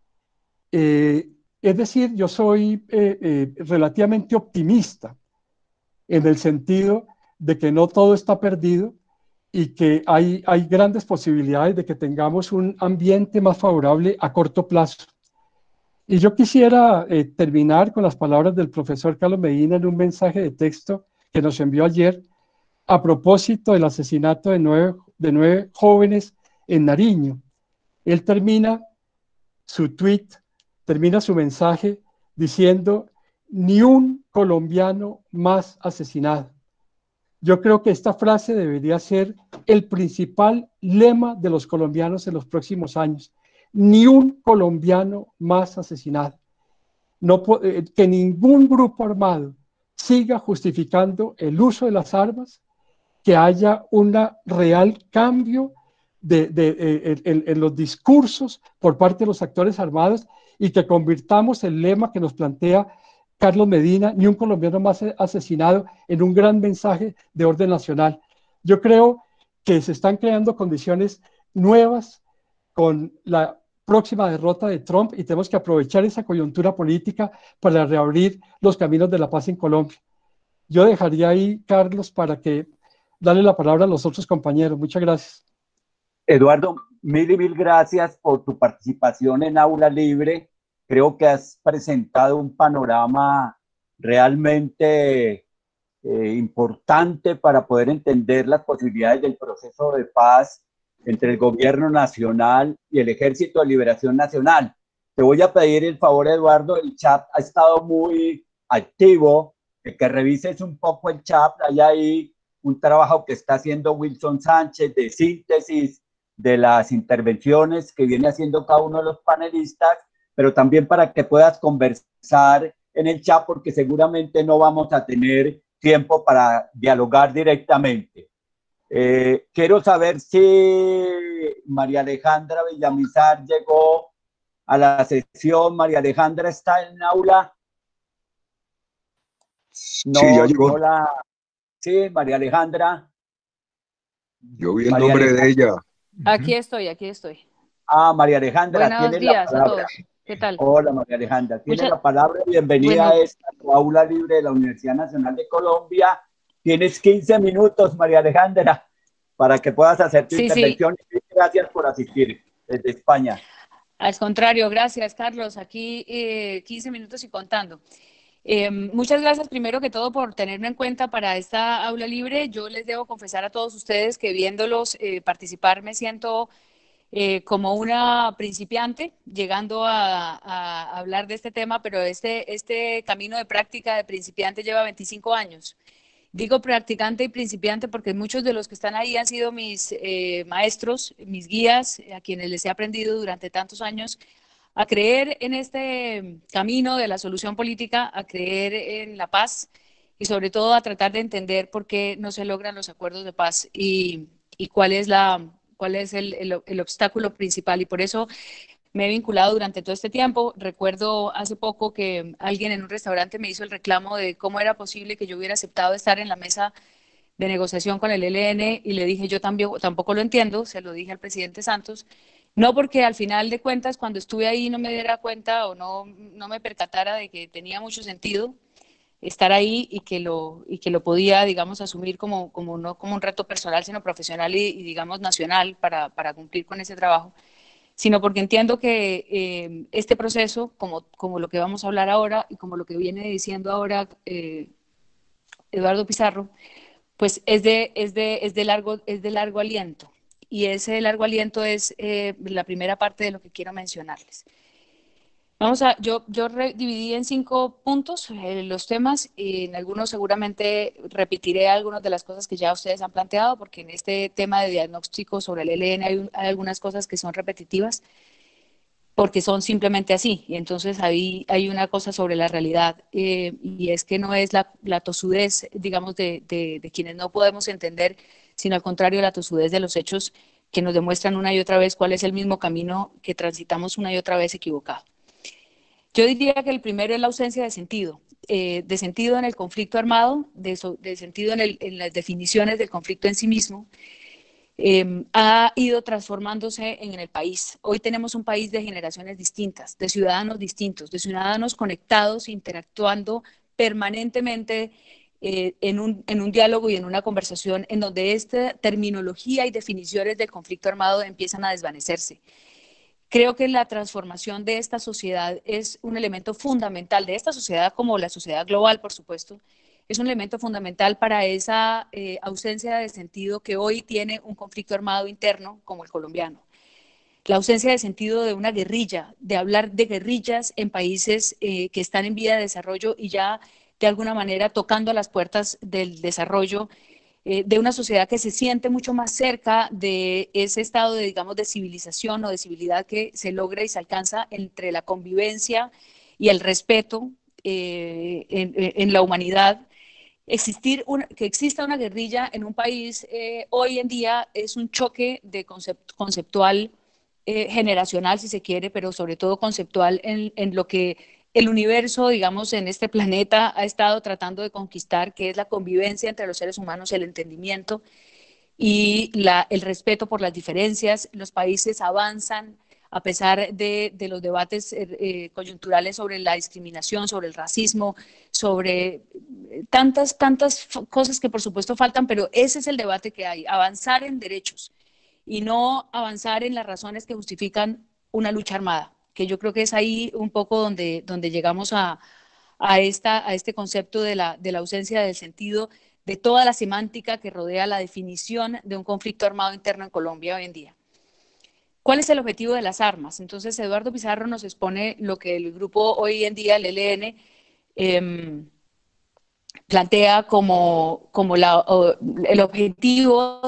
Es decir, yo soy relativamente optimista en el sentido de que no todo está perdido y que hay grandes posibilidades de que tengamos un ambiente más favorable a corto plazo. Y yo quisiera terminar con las palabras del profesor Carlos Medina en un mensaje de texto que nos envió ayer a propósito del asesinato de 9 jóvenes en Nariño. Él termina su tweet, termina su mensaje diciendo: ni un colombiano más asesinado. Yo creo que esta frase debería ser el principal lema de los colombianos en los próximos años. Ni un colombiano más asesinado. No, que ningún grupo armado siga justificando el uso de las armas, que haya un real cambio en los discursos por parte de los actores armados y que convirtamos el lema que nos plantea Carlos Medina, ni un colombiano más asesinado, en un gran mensaje de orden nacional. Yo creo que se están creando condiciones nuevas con la próxima derrota de Trump y tenemos que aprovechar esa coyuntura política para reabrir los caminos de la paz en Colombia. Yo dejaría ahí, Carlos, para que darle la palabra a los otros compañeros. Muchas gracias. Eduardo, mil y mil gracias por tu participación en Aula Libre. Creo que has presentado un panorama realmente importante para poder entender las posibilidades del proceso de paz entre el gobierno nacional y el Ejército de Liberación Nacional. Te voy a pedir el favor, Eduardo, el chat ha estado muy activo, que revises un poco el chat. Hay ahí un trabajo que está haciendo Wilson Sánchez de síntesis de las intervenciones que viene haciendo cada uno de los panelistas, pero también para que puedas conversar en el chat, porque seguramente no vamos a tener tiempo para dialogar directamente. Quiero saber si María Alejandra Villamizar llegó a la sesión. María Alejandra está en aula. No, sí, ya llegó. No la... Sí, María Alejandra. Yo vi el María nombre Alejandra. De ella. Aquí estoy, aquí estoy. Ah, María Alejandra, buenos días a todos. ¿Qué tal? Hola, María Alejandra. Tiene la palabra. Bienvenida a esta Aula Libre de la Universidad Nacional de Colombia. Tienes 15 minutos, María Alejandra, para que puedas hacer tu intervención. Sí. Gracias por asistir desde España. Al contrario, gracias, Carlos. Aquí 15 minutos y contando. Muchas gracias primero que todo por tenerme en cuenta para esta Aula Libre. Yo les debo confesar a todos ustedes que viéndolos participar me siento como una principiante, llegando a hablar de este tema, pero este camino de práctica de principiante lleva 25 años. Digo practicante y principiante porque muchos de los que están ahí han sido mis maestros, mis guías, a quienes les he aprendido durante tantos años a creer en este camino de la solución política, a creer en la paz y sobre todo a tratar de entender por qué no se logran los acuerdos de paz y cuál es el obstáculo principal. Y por eso me he vinculado durante todo este tiempo. Recuerdo hace poco que alguien en un restaurante me hizo el reclamo de cómo era posible que yo hubiera aceptado estar en la mesa de negociación con el ELN y le dije yo tampoco lo entiendo, se lo dije al presidente Santos, no porque al final de cuentas cuando estuve ahí no me diera cuenta o no me percatara de que tenía mucho sentido estar ahí y que lo podía, digamos, asumir no como un reto personal, sino profesional y digamos, nacional para cumplir con ese trabajo, sino porque entiendo que este proceso, como lo que vamos a hablar ahora y como lo que viene diciendo ahora Eduardo Pizarro, pues es de largo aliento. Y ese largo aliento es la primera parte de lo que quiero mencionarles. Yo dividí en 5 puntos los temas y en algunos seguramente repetiré algunas de las cosas que ya ustedes han planteado, porque en este tema de diagnóstico sobre el ELN hay algunas cosas que son repetitivas, porque son simplemente así. Y entonces ahí hay una cosa sobre la realidad, y es que no es la tosudez, digamos, de quienes no podemos entender, sino al contrario, la tosudez de los hechos que nos demuestran una y otra vez cuál es el mismo camino que transitamos una y otra vez equivocado. Yo diría que el primero es la ausencia de sentido en el conflicto armado, de sentido en las definiciones del conflicto en sí mismo. Ha ido transformándose en el país. Hoy tenemos un país de generaciones distintas, de ciudadanos distintos, de ciudadanos conectados, interactuando permanentemente en un diálogo y en una conversación en donde esta terminología y definiciones del conflicto armado empiezan a desvanecerse. Creo que la transformación de esta sociedad es un elemento fundamental, de esta sociedad como la sociedad global, por supuesto, es un elemento fundamental para esa ausencia de sentido que hoy tiene un conflicto armado interno como el colombiano. La ausencia de sentido de una guerrilla, de hablar de guerrillas en países que están en vía de desarrollo y ya de alguna manera tocando a las puertas del desarrollo, de una sociedad que se siente mucho más cerca de ese estado de, digamos, de civilización o de civilidad que se logra y se alcanza entre la convivencia y el respeto en la humanidad, que exista una guerrilla en un país hoy en día es un choque de conceptual, generacional, si se quiere, pero sobre todo conceptual en lo que el universo, digamos, en este planeta ha estado tratando de conquistar, que es la convivencia entre los seres humanos, el entendimiento y el respeto por las diferencias. Los países avanzan a pesar de los debates coyunturales sobre la discriminación, sobre el racismo, sobre tantas cosas que por supuesto faltan, pero ese es el debate que hay, avanzar en derechos y no avanzar en las razones que justifican una lucha armada, que yo creo que es ahí un poco donde llegamos a este concepto de la ausencia del sentido de toda la semántica que rodea la definición de un conflicto armado interno en Colombia hoy en día. ¿Cuál es el objetivo de las armas? Entonces, Eduardo Pizarro nos expone lo que el grupo hoy en día, el ELN, plantea como el objetivo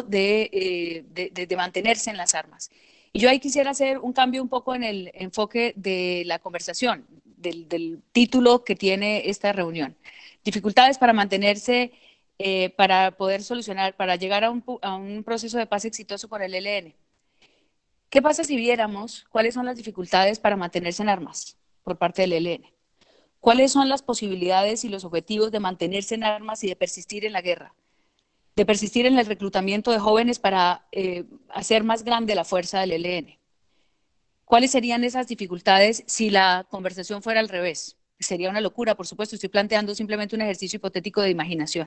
de mantenerse en las armas. Y yo ahí quisiera hacer un cambio un poco en el enfoque de la conversación, del título que tiene esta reunión. Dificultades para mantenerse, para poder solucionar, para llegar a un proceso de paz exitoso con el ELN. ¿Qué pasa si viéramos cuáles son las dificultades para mantenerse en armas por parte del ELN? ¿Cuáles son las posibilidades y los objetivos de mantenerse en armas y de persistir en la guerra? De persistir en el reclutamiento de jóvenes para hacer más grande la fuerza del ELN. ¿Cuáles serían esas dificultades si la conversación fuera al revés? Sería una locura, por supuesto, estoy planteando simplemente un ejercicio hipotético de imaginación.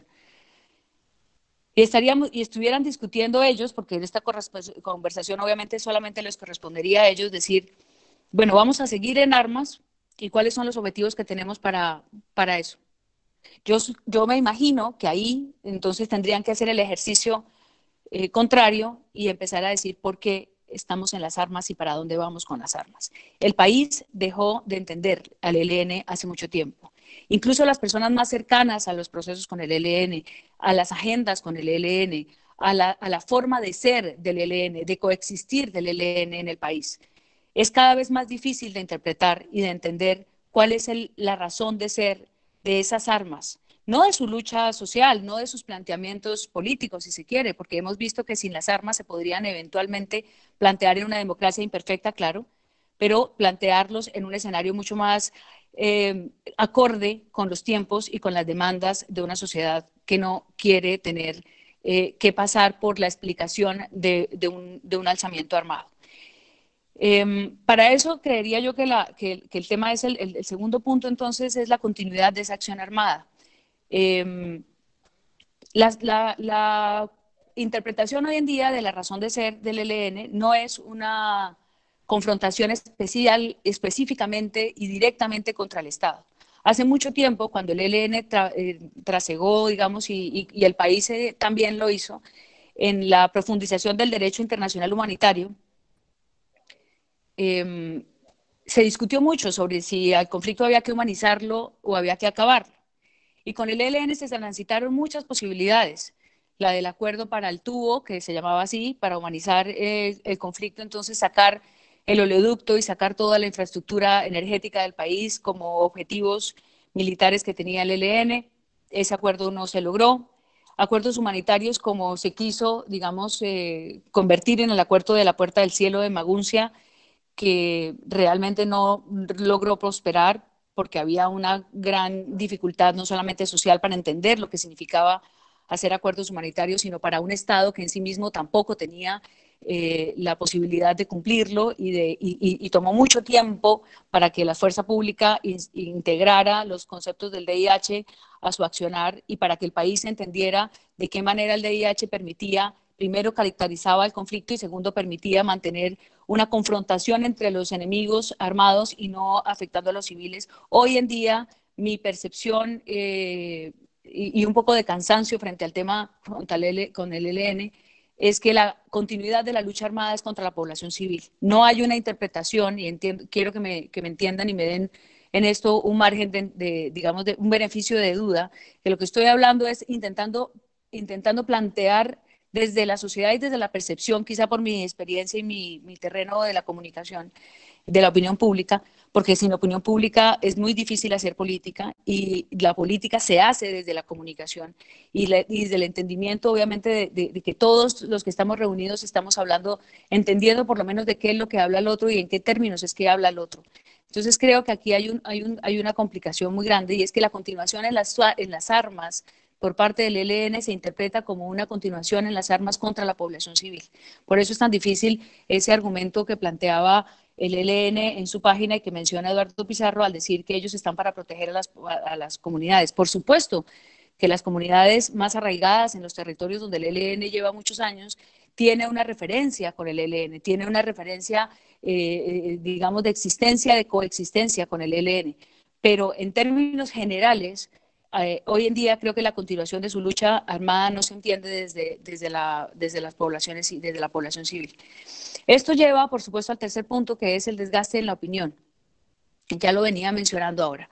Y estuvieran discutiendo ellos, porque en esta conversación obviamente solamente les correspondería a ellos decir, bueno, vamos a seguir en armas y cuáles son los objetivos que tenemos para eso. Yo me imagino que ahí entonces tendrían que hacer el ejercicio contrario y empezar a decir por qué estamos en las armas y para dónde vamos con las armas. El país dejó de entender al ELN hace mucho tiempo. Incluso las personas más cercanas a los procesos con el ELN, a las agendas con el ELN, a la forma de ser del ELN, de coexistir del ELN en el país. Es cada vez más difícil de interpretar y de entender cuál es la razón de ser de esas armas, no de su lucha social, no de sus planteamientos políticos, si se quiere, porque hemos visto que sin las armas se podrían eventualmente plantear en una democracia imperfecta, claro, pero plantearlos en un escenario mucho más acorde con los tiempos y con las demandas de una sociedad que no quiere tener que pasar por la explicación de un alzamiento armado. Para eso creería yo que el tema es el segundo punto, entonces, es la continuidad de esa acción armada. La interpretación hoy en día de la razón de ser del ELN no es una confrontación específicamente y directamente contra el Estado. Hace mucho tiempo, cuando el ELN trasegó, digamos, y el país también lo hizo, en la profundización del derecho internacional humanitario, se discutió mucho sobre si al conflicto había que humanizarlo o había que acabarlo. Y con el ELN se transitaron muchas posibilidades. La del acuerdo para el tubo, que se llamaba así, para humanizar el conflicto, entonces sacar el oleoducto y sacar toda la infraestructura energética del país como objetivos militares que tenía el ELN. Ese acuerdo no se logró. Acuerdos humanitarios como se quiso, digamos, convertir en el acuerdo de la Puerta del Cielo de Maguncia, que realmente no logró prosperar porque había una gran dificultad no solamente social para entender lo que significaba hacer acuerdos humanitarios, sino para un Estado que en sí mismo tampoco tenía la posibilidad de cumplirlo y tomó mucho tiempo para que la fuerza pública integrara los conceptos del DIH a su accionar y para que el país entendiera de qué manera el DIH permitía, primero, caracterizaba el conflicto y segundo, permitía mantener una confrontación entre los enemigos armados y no afectando a los civiles. Hoy en día, mi percepción y un poco de cansancio frente al tema con el ELN es que la continuidad de la lucha armada es contra la población civil. No hay una interpretación, y quiero que me entiendan y me den en esto un margen digamos, de un beneficio de duda, que lo que estoy hablando es intentando plantear desde la sociedad y desde la percepción, quizá por mi experiencia y mi terreno de la comunicación, de la opinión pública, porque sin opinión pública es muy difícil hacer política y la política se hace desde la comunicación y desde el entendimiento, obviamente, de que todos los que estamos reunidos estamos hablando, entendiendo por lo menos de qué es lo que habla el otro y en qué términos es que habla el otro. Entonces creo que aquí hay una complicación muy grande y es que la continuación en las armas por parte del ELN se interpreta como una continuación en las armas contra la población civil. Por eso es tan difícil ese argumento que planteaba el ELN en su página y que menciona Eduardo Pizarro al decir que ellos están para proteger a las comunidades. Por supuesto que las comunidades más arraigadas en los territorios donde el ELN lleva muchos años tiene una referencia con el ELN, tiene una referencia, digamos, de existencia, de coexistencia con el ELN. Pero en términos generales, hoy en día creo que la continuación de su lucha armada no se entiende desde las poblaciones y desde la población civil. Esto lleva, por supuesto, al tercer punto, que es el desgaste en la opinión. Ya lo venía mencionando ahora.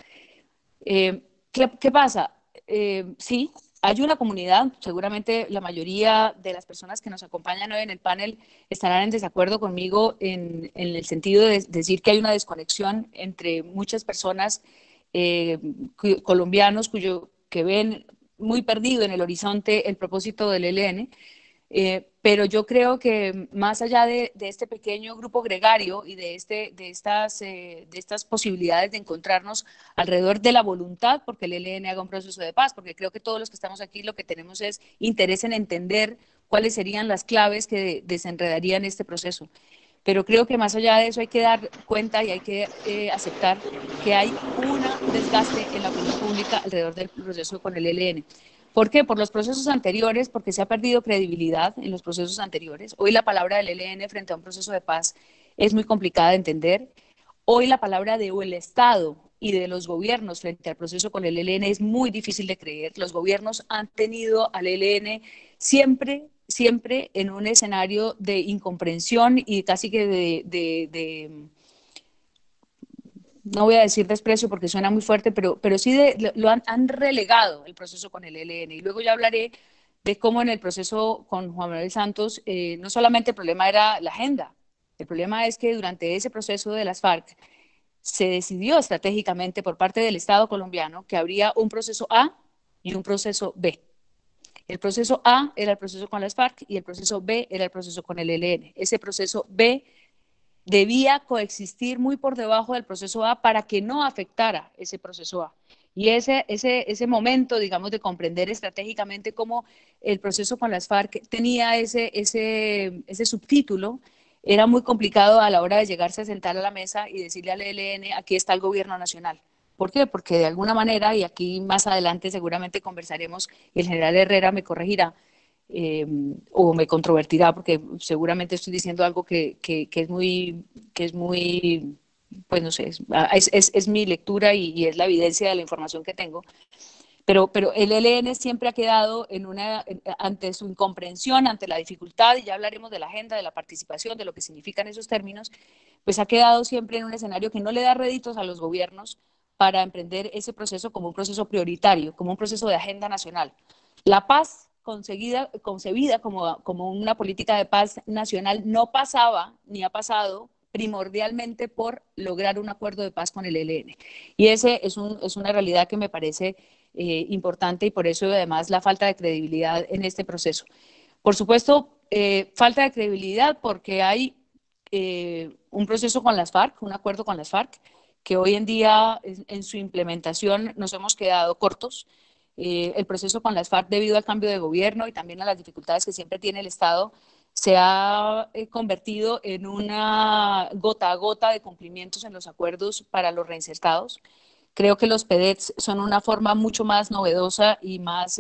¿Qué pasa? Sí, hay una comunidad, seguramente la mayoría de las personas que nos acompañan hoy en el panel estarán en desacuerdo conmigo en el sentido de decir que hay una desconexión entre muchas personas colombianos que ven muy perdido en el horizonte el propósito del ELN, pero yo creo que más allá de este pequeño grupo gregario y de estas posibilidades de encontrarnos alrededor de la voluntad, porque el ELN haga un proceso de paz, porque creo que todos los que estamos aquí lo que tenemos es interés en entender cuáles serían las claves que desenredarían este proceso. Pero creo que más allá de eso hay que dar cuenta y hay que aceptar que hay un desgaste en la opinión pública alrededor del proceso con el ELN. ¿Por qué? Por los procesos anteriores, porque se ha perdido credibilidad en los procesos anteriores. Hoy la palabra del ELN frente a un proceso de paz es muy complicada de entender. Hoy la palabra del Estado y de los gobiernos frente al proceso con el ELN es muy difícil de creer. Los gobiernos han tenido al ELN siempre en un escenario de incomprensión y casi que no voy a decir desprecio porque suena muy fuerte, pero sí lo han relegado el proceso con el ELN. Y luego ya hablaré de cómo en el proceso con Juan Manuel Santos no solamente el problema era la agenda, el problema es que durante ese proceso de las FARC se decidió estratégicamente por parte del Estado colombiano que habría un proceso A y un proceso B. El proceso A era el proceso con las FARC y el proceso B era el proceso con el ELN. Ese proceso B debía coexistir muy por debajo del proceso A para que no afectara ese proceso A. Y ese momento, digamos, de comprender estratégicamente cómo el proceso con las FARC tenía ese subtítulo, era muy complicado a la hora de llegarse a sentar a la mesa y decirle al ELN, aquí está el gobierno nacional. ¿Por qué? Porque de alguna manera, y aquí más adelante seguramente conversaremos, y el general Herrera me corregirá, o me controvertirá, porque seguramente estoy diciendo algo que es muy, pues no sé, es mi lectura y es la evidencia de la información que tengo. Pero el ELN siempre ha quedado ante su incomprensión, ante la dificultad, y ya hablaremos de la agenda, de la participación, de lo que significan esos términos, pues ha quedado siempre en un escenario que no le da réditos a los gobiernos para emprender ese proceso como un proceso prioritario, como un proceso de agenda nacional. La paz concebida como una política de paz nacional no pasaba ni ha pasado primordialmente por lograr un acuerdo de paz con el ELN. Y ese es una realidad que me parece importante y por eso además la falta de credibilidad en este proceso. Por supuesto, falta de credibilidad porque hay un proceso con las FARC, un acuerdo con las FARC, que hoy en día en su implementación nos hemos quedado cortos. El proceso con las FARC, debido al cambio de gobierno y también a las dificultades que siempre tiene el Estado, se ha convertido en una gota a gota de cumplimientos en los acuerdos para los reinsertados. Creo que los PEDETs son una forma mucho más novedosa y más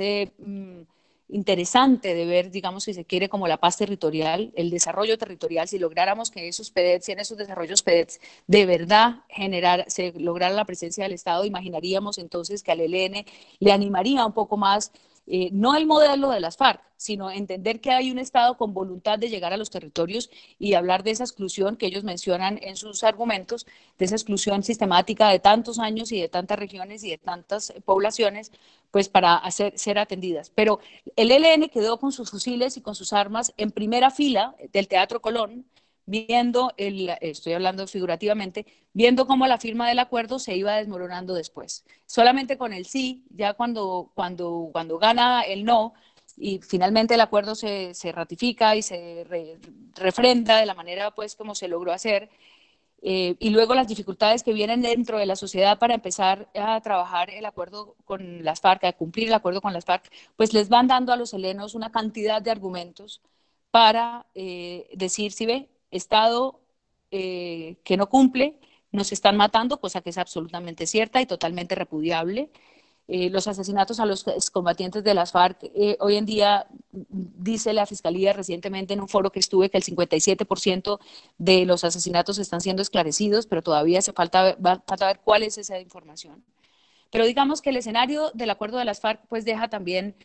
interesante de ver, digamos, si se quiere, como la paz territorial, el desarrollo territorial. Si lográramos que esos PEDETs y en esos desarrollos PEDETs de verdad se lograra la presencia del Estado, imaginaríamos entonces que al ELN le animaría un poco más, no el modelo de las FARC, sino entender que hay un Estado con voluntad de llegar a los territorios y hablar de esa exclusión que ellos mencionan en sus argumentos, de esa exclusión sistemática de tantos años y de tantas regiones y de tantas poblaciones, pues para ser atendidas. Pero el ELN quedó con sus fusiles y con sus armas en primera fila del Teatro Colón, viendo, estoy hablando figurativamente, viendo cómo la firma del acuerdo se iba desmoronando después. Solamente con el sí, ya cuando gana el no, y finalmente el acuerdo se ratifica y se refrenda de la manera pues como se logró hacer, y luego las dificultades que vienen dentro de la sociedad para empezar a trabajar el acuerdo con las FARC, a cumplir el acuerdo con las FARC, pues les van dando a los helenos una cantidad de argumentos para decir, si ve, Estado que no cumple, nos están matando, cosa que es absolutamente cierta y totalmente repudiable. Los asesinatos a los excombatientes de las FARC, hoy en día, dice la Fiscalía recientemente en un foro que estuve, que el 57% de los asesinatos están siendo esclarecidos, pero todavía falta ver cuál es esa información. Pero digamos que el escenario del acuerdo de las FARC pues deja también,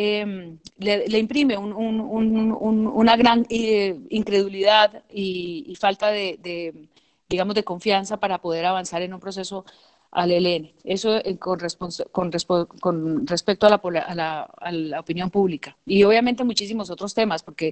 le imprime una gran incredulidad y falta digamos, de confianza para poder avanzar en un proceso al ELN. Eso con respecto a la opinión pública. Y obviamente muchísimos otros temas, porque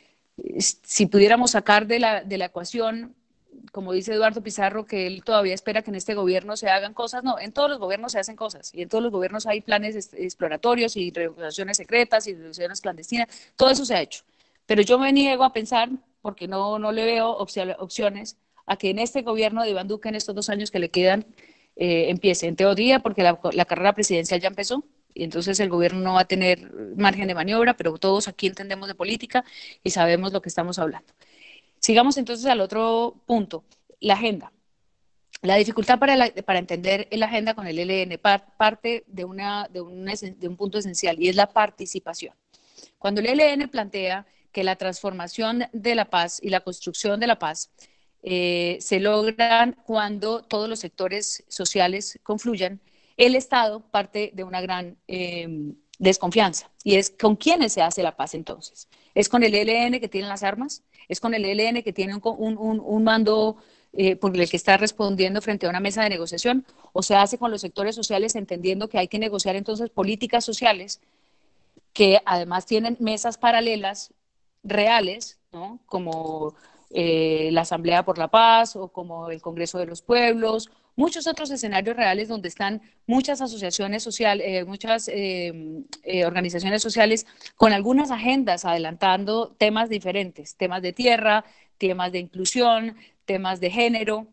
si pudiéramos sacar de la ecuación, como dice Eduardo Pizarro, que él todavía espera que en este gobierno se hagan cosas, no, en todos los gobiernos se hacen cosas, y en todos los gobiernos hay planes exploratorios y relaciones secretas y relaciones clandestinas, todo eso se ha hecho. Pero yo me niego a pensar, porque no le veo opciones, a que en este gobierno de Iván Duque, en estos 2 años que le quedan, empiece. En teoría, porque la carrera presidencial ya empezó, y entonces el gobierno no va a tener margen de maniobra, pero todos aquí entendemos de política y sabemos lo que estamos hablando. Sigamos entonces al otro punto, la agenda. La dificultad para entender la agenda con el ELN parte de un punto esencial, y es la participación. Cuando el ELN plantea que la transformación de la paz y la construcción de la paz se logran cuando todos los sectores sociales confluyan, el Estado parte de una gran desconfianza, y es con quiénes se hace la paz entonces. ¿Es con el ELN que tiene las armas? ¿Es con el ELN que tiene un mando por el que está respondiendo frente a una mesa de negociación? ¿O se hace con los sectores sociales entendiendo que hay que negociar entonces políticas sociales que además tienen mesas paralelas reales, ¿no? Como la Asamblea por la Paz o como el Congreso de los Pueblos, muchos otros escenarios reales donde están muchas asociaciones sociales, muchas organizaciones sociales con algunas agendas adelantando temas diferentes, temas de tierra, temas de inclusión, temas de género.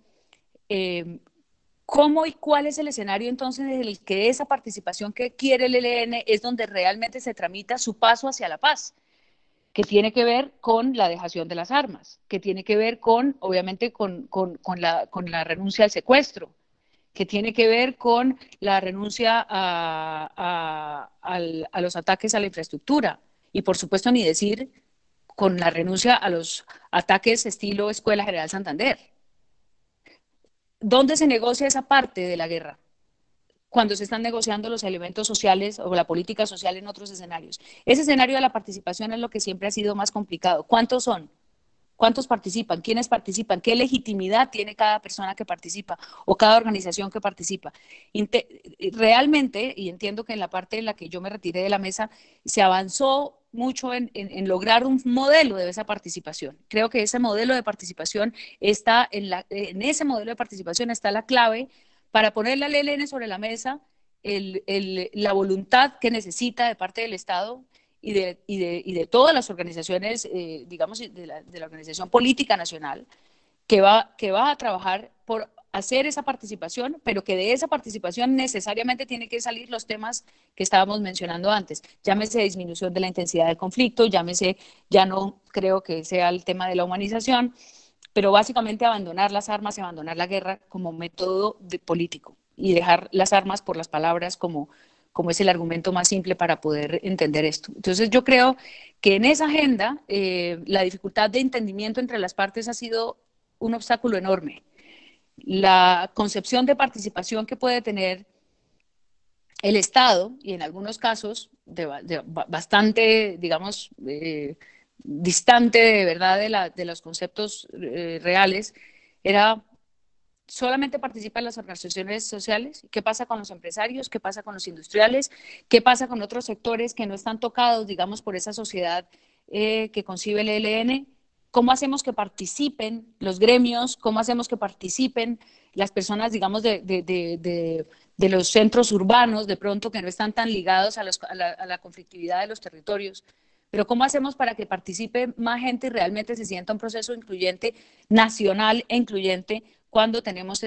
¿Cómo y cuál es el escenario entonces en el que esa participación que quiere el ELN es donde realmente se tramita su paso hacia la paz? Que tiene que ver con la dejación de las armas, que tiene que ver con, obviamente, con la renuncia al secuestro, que tiene que ver con la renuncia a los ataques a la infraestructura, y por supuesto ni decir con la renuncia a los ataques estilo Escuela General Santander. ¿Dónde se negocia esa parte de la guerra? Cuando se están negociando los elementos sociales o la política social en otros escenarios. Ese escenario de la participación es lo que siempre ha sido más complicado. ¿Cuántos son? ¿Cuántos participan? ¿Quiénes participan? ¿Qué legitimidad tiene cada persona que participa o cada organización que participa? Realmente, y entiendo que en la parte en la que yo me retiré de la mesa, se avanzó mucho en lograr un modelo de esa participación. Creo que ese modelo de participación está en ese modelo de participación está la clave para ponerle al ELN sobre la mesa la voluntad que necesita de parte del Estado y de todas las organizaciones, digamos, de la Organización Política Nacional, que va a trabajar por hacer esa participación, pero que de esa participación necesariamente tiene que salir los temas que estábamos mencionando antes. Llámese disminución de la intensidad del conflicto, llámese, ya no creo que sea el tema de la humanización, pero básicamente abandonar las armas y abandonar la guerra como método político y dejar las armas por las palabras como es el argumento más simple para poder entender esto. Entonces yo creo que en esa agenda la dificultad de entendimiento entre las partes ha sido un obstáculo enorme. La concepción de participación que puede tener el Estado, y en algunos casos bastante, digamos, distante de verdad de los conceptos reales, era solamente participan las organizaciones sociales. ¿Qué pasa con los empresarios? ¿Qué pasa con los industriales? ¿Qué pasa con otros sectores que no están tocados, digamos, por esa sociedad que concibe el ELN? ¿cómo hacemos que participen los gremios? ¿Cómo hacemos que participen las personas, digamos, de los centros urbanos, de pronto, que no están tan ligados a la conflictividad de los territorios? Pero ¿cómo hacemos para que participe más gente y realmente se sienta un proceso incluyente, nacional e incluyente, cuando tenemos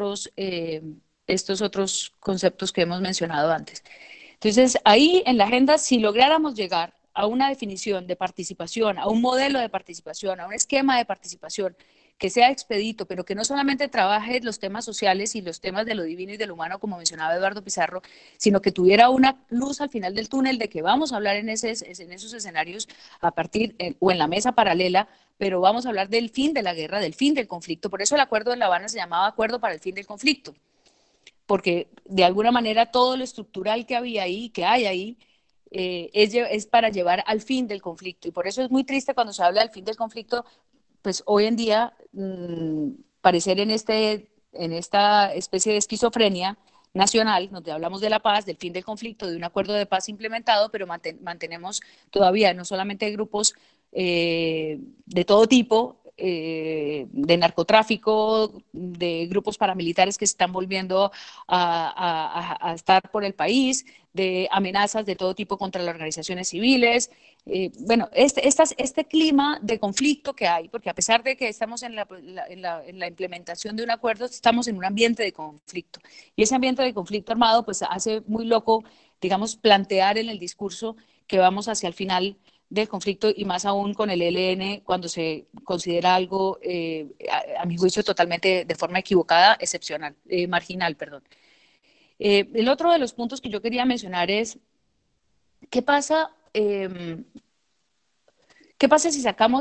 estos otros conceptos que hemos mencionado antes? Entonces, ahí en la agenda, si lográramos llegar a una definición de participación, a un modelo de participación, a un esquema de participación que sea expedito, pero que no solamente trabaje los temas sociales y los temas de lo divino y de lo humano, como mencionaba Eduardo Pizarro, sino que tuviera una luz al final del túnel de que vamos a hablar en esos escenarios a partir, o en la mesa paralela, pero vamos a hablar del fin de la guerra, del fin del conflicto. Por eso el acuerdo de La Habana se llamaba Acuerdo para el Fin del Conflicto, porque de alguna manera todo lo estructural que había ahí, que hay ahí, es para llevar al fin del conflicto. Y por eso es muy triste cuando se habla del fin del conflicto, pues hoy en día parecer en esta especie de esquizofrenia nacional, donde hablamos de la paz, del fin del conflicto, de un acuerdo de paz implementado, pero mantenemos todavía no solamente grupos de todo tipo, de narcotráfico, de grupos paramilitares que se están volviendo a estar por el país, de amenazas de todo tipo contra las organizaciones civiles. Bueno, este clima de conflicto que hay, porque a pesar de que estamos en la implementación de un acuerdo, estamos en un ambiente de conflicto. Y ese ambiente de conflicto armado pues hace muy loco, digamos, plantear en el discurso que vamos hacia el final del conflicto, y más aún con el ELN, cuando se considera algo, a mi juicio, totalmente de forma equivocada, excepcional, marginal, perdón. El otro de los puntos que yo quería mencionar es, ¿qué pasa si sacamos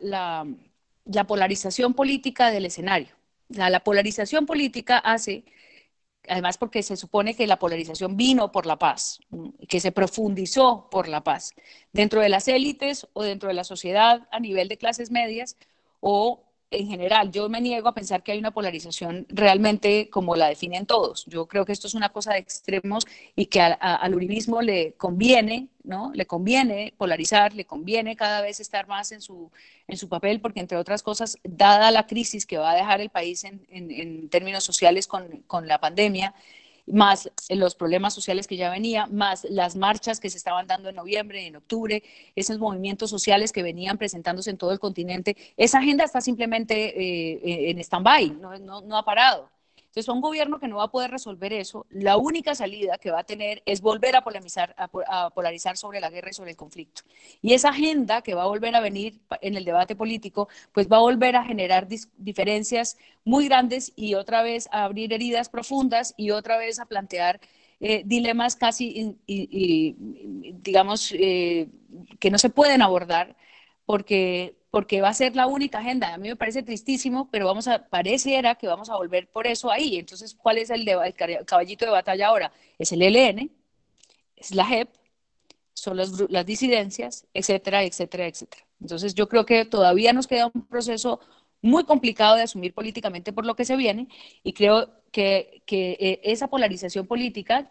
la polarización política del escenario? La polarización política hace, además porque se supone que la polarización vino por la paz, que se profundizó por la paz, dentro de las élites o dentro de la sociedad a nivel de clases medias, o en general. Yo me niego a pensar que hay una polarización realmente como la definen todos. Yo creo que esto es una cosa de extremos y que al uribismo le conviene, ¿no? Le conviene polarizar, le conviene cada vez estar más en su papel, porque entre otras cosas, dada la crisis que va a dejar el país en términos sociales con la pandemia, más los problemas sociales que ya venía, más las marchas que se estaban dando en noviembre, en octubre, esos movimientos sociales que venían presentándose en todo el continente, esa agenda está simplemente en stand-by, no ha parado. Entonces, un gobierno que no va a poder resolver eso, la única salida que va a tener es volver a polarizar sobre la guerra y sobre el conflicto. Y esa agenda que va a volver a venir en el debate político, pues va a volver a generar diferencias muy grandes y otra vez a abrir heridas profundas y otra vez a plantear dilemas casi, digamos, que no se pueden abordar porque va a ser la única agenda. A mí me parece tristísimo, pero pareciera que vamos a volver por eso ahí. Entonces, ¿cuál es el caballito de batalla ahora? Es el ELN, es la JEP, son las disidencias, etcétera, etcétera, etcétera. Entonces, yo creo que todavía nos queda un proceso muy complicado de asumir políticamente por lo que se viene, y creo que esa polarización política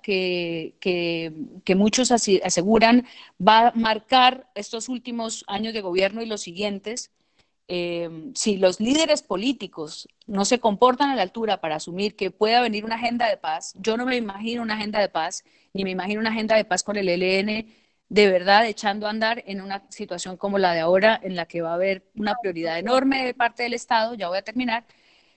que muchos aseguran va a marcar estos últimos años de gobierno y los siguientes, si los líderes políticos no se comportan a la altura para asumir que pueda venir una agenda de paz. Yo no me imagino una agenda de paz, ni me imagino una agenda de paz con el ELN de verdad echando a andar en una situación como la de ahora, en la que va a haber una prioridad enorme de parte del Estado, ya voy a terminar,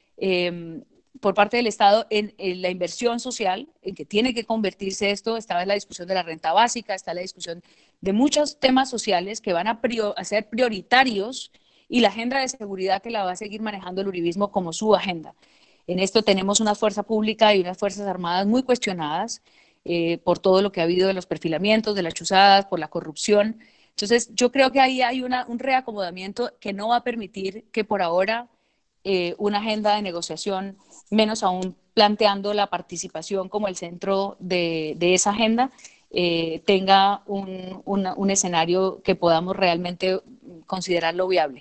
por parte del Estado en la inversión social, en que tiene que convertirse esto. Estaba en la discusión de la renta básica, está la discusión de muchos temas sociales que van a ser prioritarios, y la agenda de seguridad que la va a seguir manejando el uribismo como su agenda. En esto tenemos una fuerza pública y unas fuerzas armadas muy cuestionadas por todo lo que ha habido de los perfilamientos, de las chuzadas, por la corrupción. Entonces, yo creo que ahí hay un reacomodamiento que no va a permitir que por ahora una agenda de negociación, menos aún planteando la participación como el centro de esa agenda, tenga un escenario que podamos realmente considerarlo viable.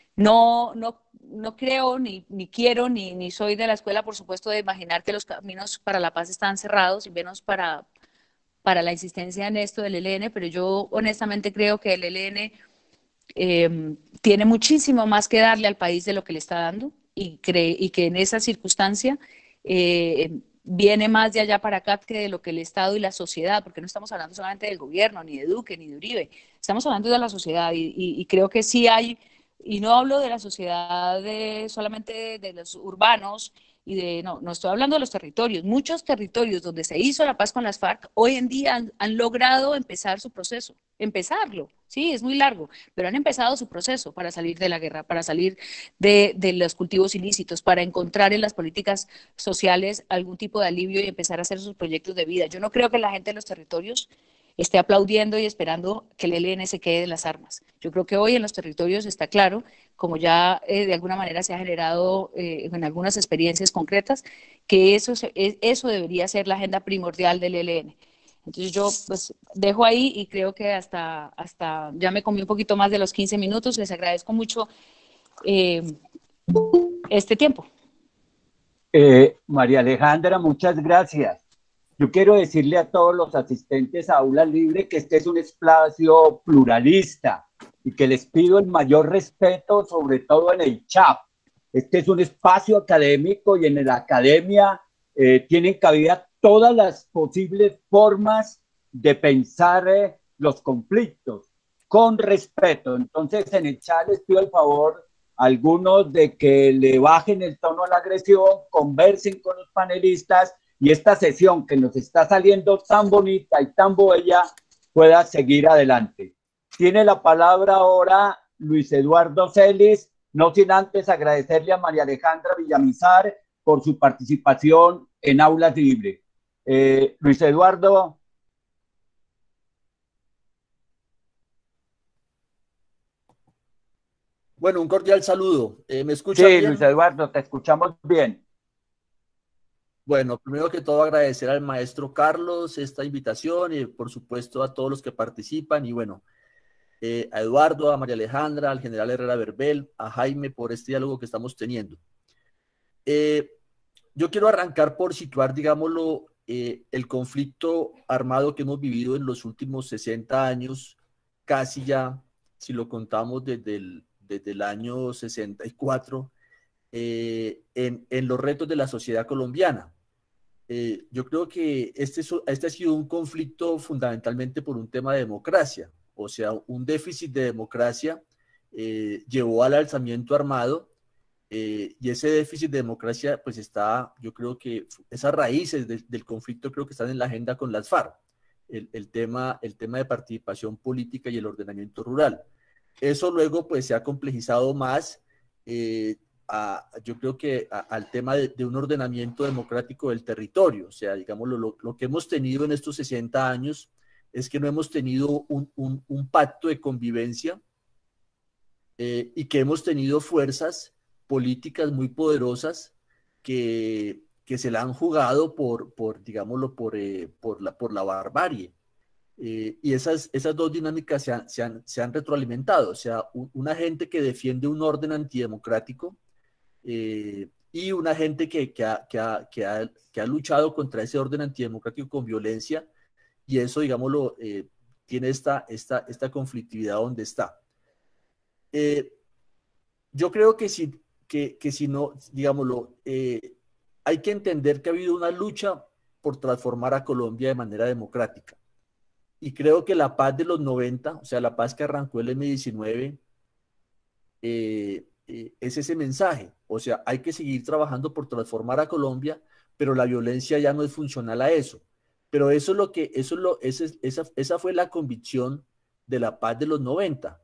No creo, ni quiero, ni soy de la escuela, por supuesto, de imaginar que los caminos para la paz están cerrados, y menos para la insistencia en esto del ELN, pero yo honestamente creo que el ELN tiene muchísimo más que darle al país de lo que le está dando y que en esa circunstancia viene más de allá para acá que de lo que el Estado y la sociedad, porque no estamos hablando solamente del gobierno, ni de Duque, ni de Uribe, estamos hablando de la sociedad y creo que sí hay, y no hablo de la sociedad solamente de los urbanos, no estoy hablando de los territorios. Muchos territorios donde se hizo la paz con las FARC hoy en día han logrado empezar su proceso, empezarlo, sí, es muy largo, pero han empezado su proceso para salir de la guerra, para salir de los cultivos ilícitos, para encontrar en las políticas sociales algún tipo de alivio y empezar a hacer sus proyectos de vida. Yo no creo que la gente de los territorios esté aplaudiendo y esperando que el ELN se quede de las armas. Yo creo que hoy en los territorios está claro, como ya de alguna manera se ha generado en algunas experiencias concretas, que eso debería ser la agenda primordial del ELN. Entonces yo pues dejo ahí y creo que hasta ya me comí un poquito más de los 15 minutos. Les agradezco mucho este tiempo. María Alejandra, muchas gracias. Yo quiero decirle a todos los asistentes a Aula Libre que este es un espacio pluralista y que les pido el mayor respeto, sobre todo en el chat. Este es un espacio académico y en la academia tienen cabida todas las posibles formas de pensar los conflictos con respeto. Entonces, en el chat les pido el favor a algunos de que le bajen el tono a la agresión, conversen con los panelistas y esta sesión que nos está saliendo tan bonita y tan bella pueda seguir adelante. Tiene la palabra ahora Luis Eduardo Celis, no sin antes agradecerle a María Alejandra Villamizar por su participación en Aulas Libre. Luis Eduardo. Bueno, un cordial saludo. ¿Me escuchan Sí, bien? Luis Eduardo, te escuchamos bien. Bueno, primero que todo agradecer al maestro Carlos esta invitación y por supuesto a todos los que participan y bueno, a Eduardo, a María Alejandra, al general Herrera Verbel, a Jaime por este diálogo que estamos teniendo. Yo quiero arrancar por situar, digámoslo, el conflicto armado que hemos vivido en los últimos 60 años, casi ya, si lo contamos desde el año 64, en los retos de la sociedad colombiana. Yo creo que este ha sido un conflicto fundamentalmente por un tema de democracia, o sea, un déficit de democracia llevó al alzamiento armado y ese déficit de democracia pues está, yo creo que esas raíces del conflicto creo que están en la agenda con las FARC, el tema de participación política y el ordenamiento rural. Eso luego pues se ha complejizado más yo creo que al tema de un ordenamiento democrático del territorio. O sea, digamos, lo que hemos tenido en estos 60 años es que no hemos tenido un pacto de convivencia y que hemos tenido fuerzas políticas muy poderosas que se la han jugado digámoslo, por la barbarie. Y esas dos dinámicas se han retroalimentado. O sea, una gente que defiende un orden antidemocrático y una gente que ha luchado contra ese orden antidemocrático con violencia, y eso, digámoslo, tiene esta conflictividad donde está. Yo creo que si no, digámoslo, hay que entender que ha habido una lucha por transformar a Colombia de manera democrática. Y creo que la paz de los 90, o sea, la paz que arrancó el M-19, es ese mensaje. O sea, hay que seguir trabajando por transformar a Colombia, pero la violencia ya no es funcional a eso. Pero eso es lo que, esa fue la convicción de la paz de los 90.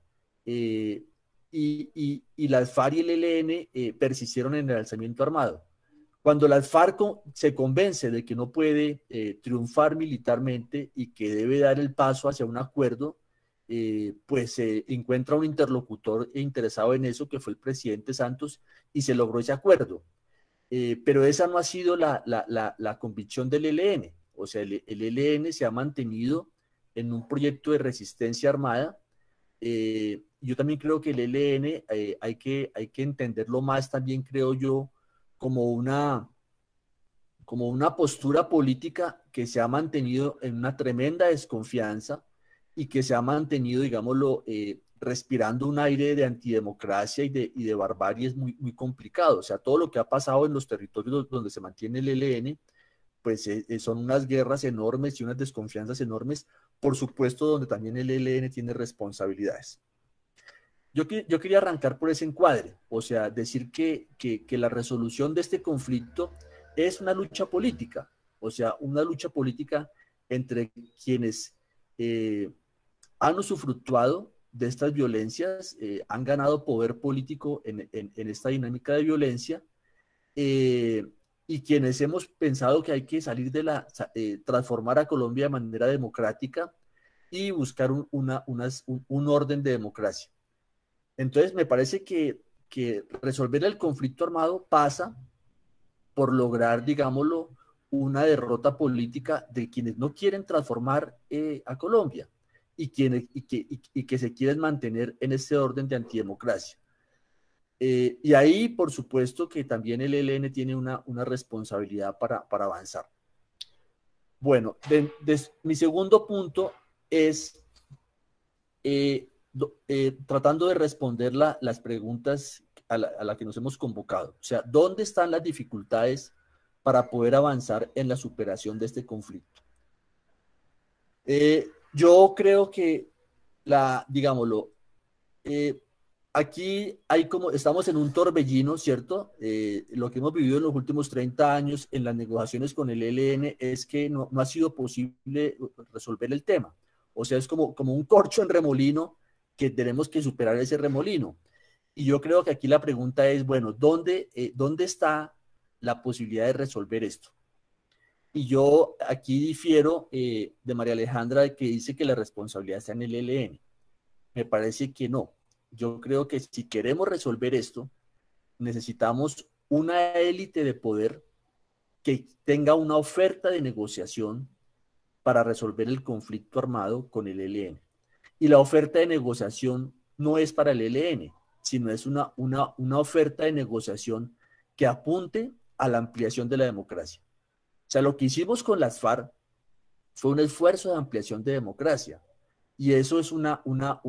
Y las FARC y el ELN persistieron en el alzamiento armado. Cuando las FARC se convence de que no puede triunfar militarmente y que debe dar el paso hacia un acuerdo, pues se encuentra un interlocutor interesado en eso, que fue el presidente Santos, y se logró ese acuerdo. Pero esa no ha sido la convicción del ELN. O sea, el ELN se ha mantenido en un proyecto de resistencia armada. Yo también creo que el ELN hay que entenderlo más también, creo yo, como una postura política que se ha mantenido en una tremenda desconfianza y que se ha mantenido, digámoslo, respirando un aire de antidemocracia y de barbarie es muy complicado. O sea, todo lo que ha pasado en los territorios donde se mantiene el ELN, pues son unas guerras enormes y unas desconfianzas enormes, por supuesto, donde también el ELN tiene responsabilidades. Yo quería arrancar por ese encuadre, o sea, decir que la resolución de este conflicto es una lucha política, o sea, una lucha política entre quienes han usufructuado de estas violencias, han ganado poder político en esta dinámica de violencia, y quienes hemos pensado que hay que salir transformar a Colombia de manera democrática y buscar un orden de democracia. Entonces, me parece que resolver el conflicto armado pasa por lograr, digámoslo, una derrota política de quienes no quieren transformar a Colombia y que se quieren mantener en este orden de antidemocracia. Y ahí, por supuesto, que también el ELN tiene una responsabilidad para avanzar. Bueno, mi segundo punto es tratando de responder las preguntas a la que nos hemos convocado. O sea, ¿dónde están las dificultades para poder avanzar en la superación de este conflicto? Yo creo que, digámoslo, aquí estamos en un torbellino, ¿cierto? Lo que hemos vivido en los últimos 30 años en las negociaciones con el ELN es que no ha sido posible resolver el tema. O sea, es como un corcho en remolino que tenemos que superar ese remolino. Y yo creo que aquí la pregunta es, bueno, ¿dónde está la posibilidad de resolver esto? Y yo aquí difiero de María Alejandra, que dice que la responsabilidad está en el ELN. Me parece que no. Yo creo que si queremos resolver esto, necesitamos una élite de poder que tenga una oferta de negociación para resolver el conflicto armado con el ELN. Y la oferta de negociación no es para el ELN, sino es una oferta de negociación que apunte a la ampliación de la democracia. O sea, lo que hicimos con las FARC fue un esfuerzo de ampliación de democracia. Y eso es un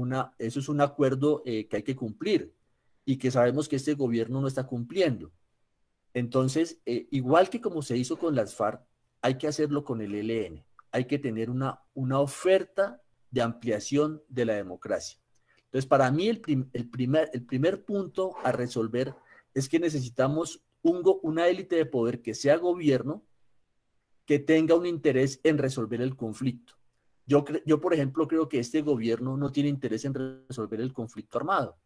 acuerdo que hay que cumplir y que sabemos que este gobierno no está cumpliendo. Entonces, igual que como se hizo con las FARC, hay que hacerlo con el ELN. Hay que tener una oferta de ampliación de la democracia. Entonces, para mí el primer punto a resolver es que necesitamos una élite de poder que sea gobierno, que tenga un interés en resolver el conflicto. Yo, por ejemplo, creo que este gobierno no tiene interés en resolver el conflicto armado.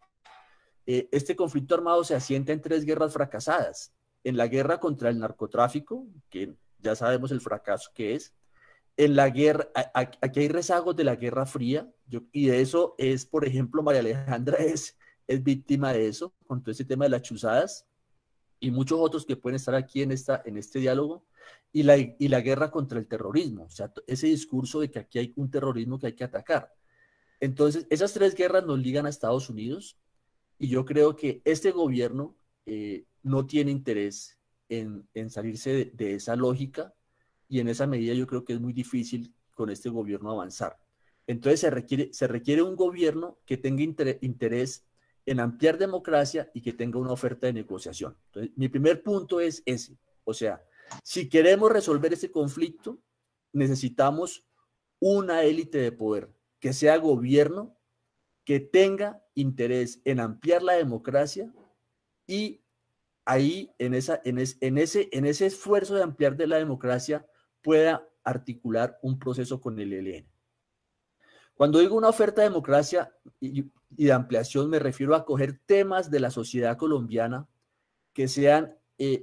Este conflicto armado se asienta en 3 guerras fracasadas. En la guerra contra el narcotráfico, que ya sabemos el fracaso que es. En la guerra, aquí hay rezagos de la Guerra Fría, y de eso es, por ejemplo, María Alejandra es víctima de eso, con todo ese tema de las chuzadas, y muchos otros que pueden estar aquí en este diálogo, y la guerra contra el terrorismo, o sea, ese discurso de que aquí hay un terrorismo que hay que atacar. Entonces, esas 3 guerras nos ligan a Estados Unidos, y yo creo que este gobierno no tiene interés en salirse de esa lógica, y en esa medida yo creo que es muy difícil con este gobierno avanzar. Entonces se requiere un gobierno que tenga interés en ampliar democracia y que tenga una oferta de negociación. Entonces, mi primer punto es ese. O sea, si queremos resolver este conflicto, necesitamos una élite de poder que sea gobierno, que tenga interés en ampliar la democracia, y ahí en ese esfuerzo de ampliar de la democracia pueda articular un proceso con el ELN. Cuando digo una oferta de democracia y de ampliación, me refiero a coger temas de la sociedad colombiana que sean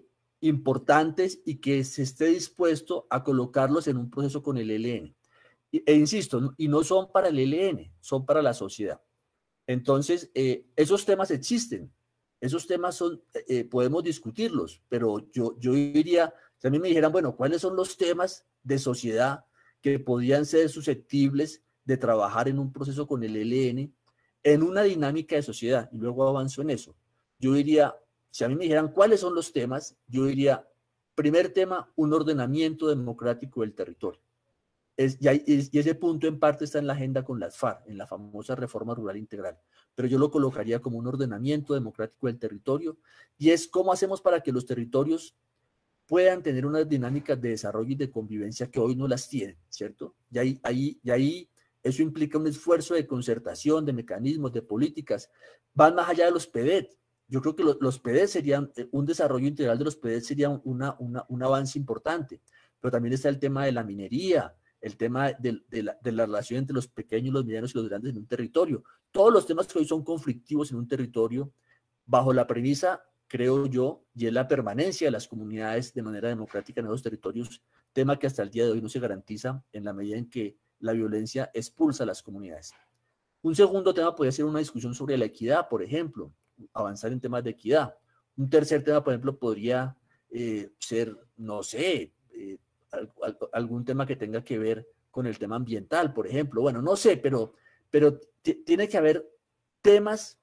importantes y que se esté dispuesto a colocarlos en un proceso con el ELN. E insisto, y no son para el ELN, son para la sociedad. Entonces, esos temas existen, esos temas podemos discutirlos, pero yo diría, si a mí me dijeran, bueno, ¿cuáles son los temas de sociedad que podrían ser susceptibles de trabajar en un proceso con el ELN, en una dinámica de sociedad? Y luego avanzo en eso. Yo diría, si a mí me dijeran cuáles son los temas, yo diría, primer tema, un ordenamiento democrático del territorio. y ese punto en parte está en la agenda con las FARC, en la famosa reforma rural integral. Pero yo lo colocaría como un ordenamiento democrático del territorio, y es cómo hacemos para que los territorios puedan tener unas dinámicas de desarrollo y de convivencia que hoy no las tienen, ¿cierto? Y ahí eso implica un esfuerzo de concertación, de mecanismos, de políticas, van más allá de los PEDET. Yo creo que los PEDET serían, un desarrollo integral de los PEDET sería un avance importante, pero también está el tema de la minería, el tema de la relación entre los pequeños, los medianos y los grandes en un territorio. Todos los temas que hoy son conflictivos en un territorio, bajo la premisa, creo yo, y es la permanencia de las comunidades de manera democrática en esos territorios, tema que hasta el día de hoy no se garantiza en la medida en que la violencia expulsa a las comunidades. Un segundo tema podría ser una discusión sobre la equidad, por ejemplo, avanzar en temas de equidad. Un tercer tema, por ejemplo, podría ser, no sé, algún tema que tenga que ver con el tema ambiental, por ejemplo. Bueno, no sé, pero tiene que haber temas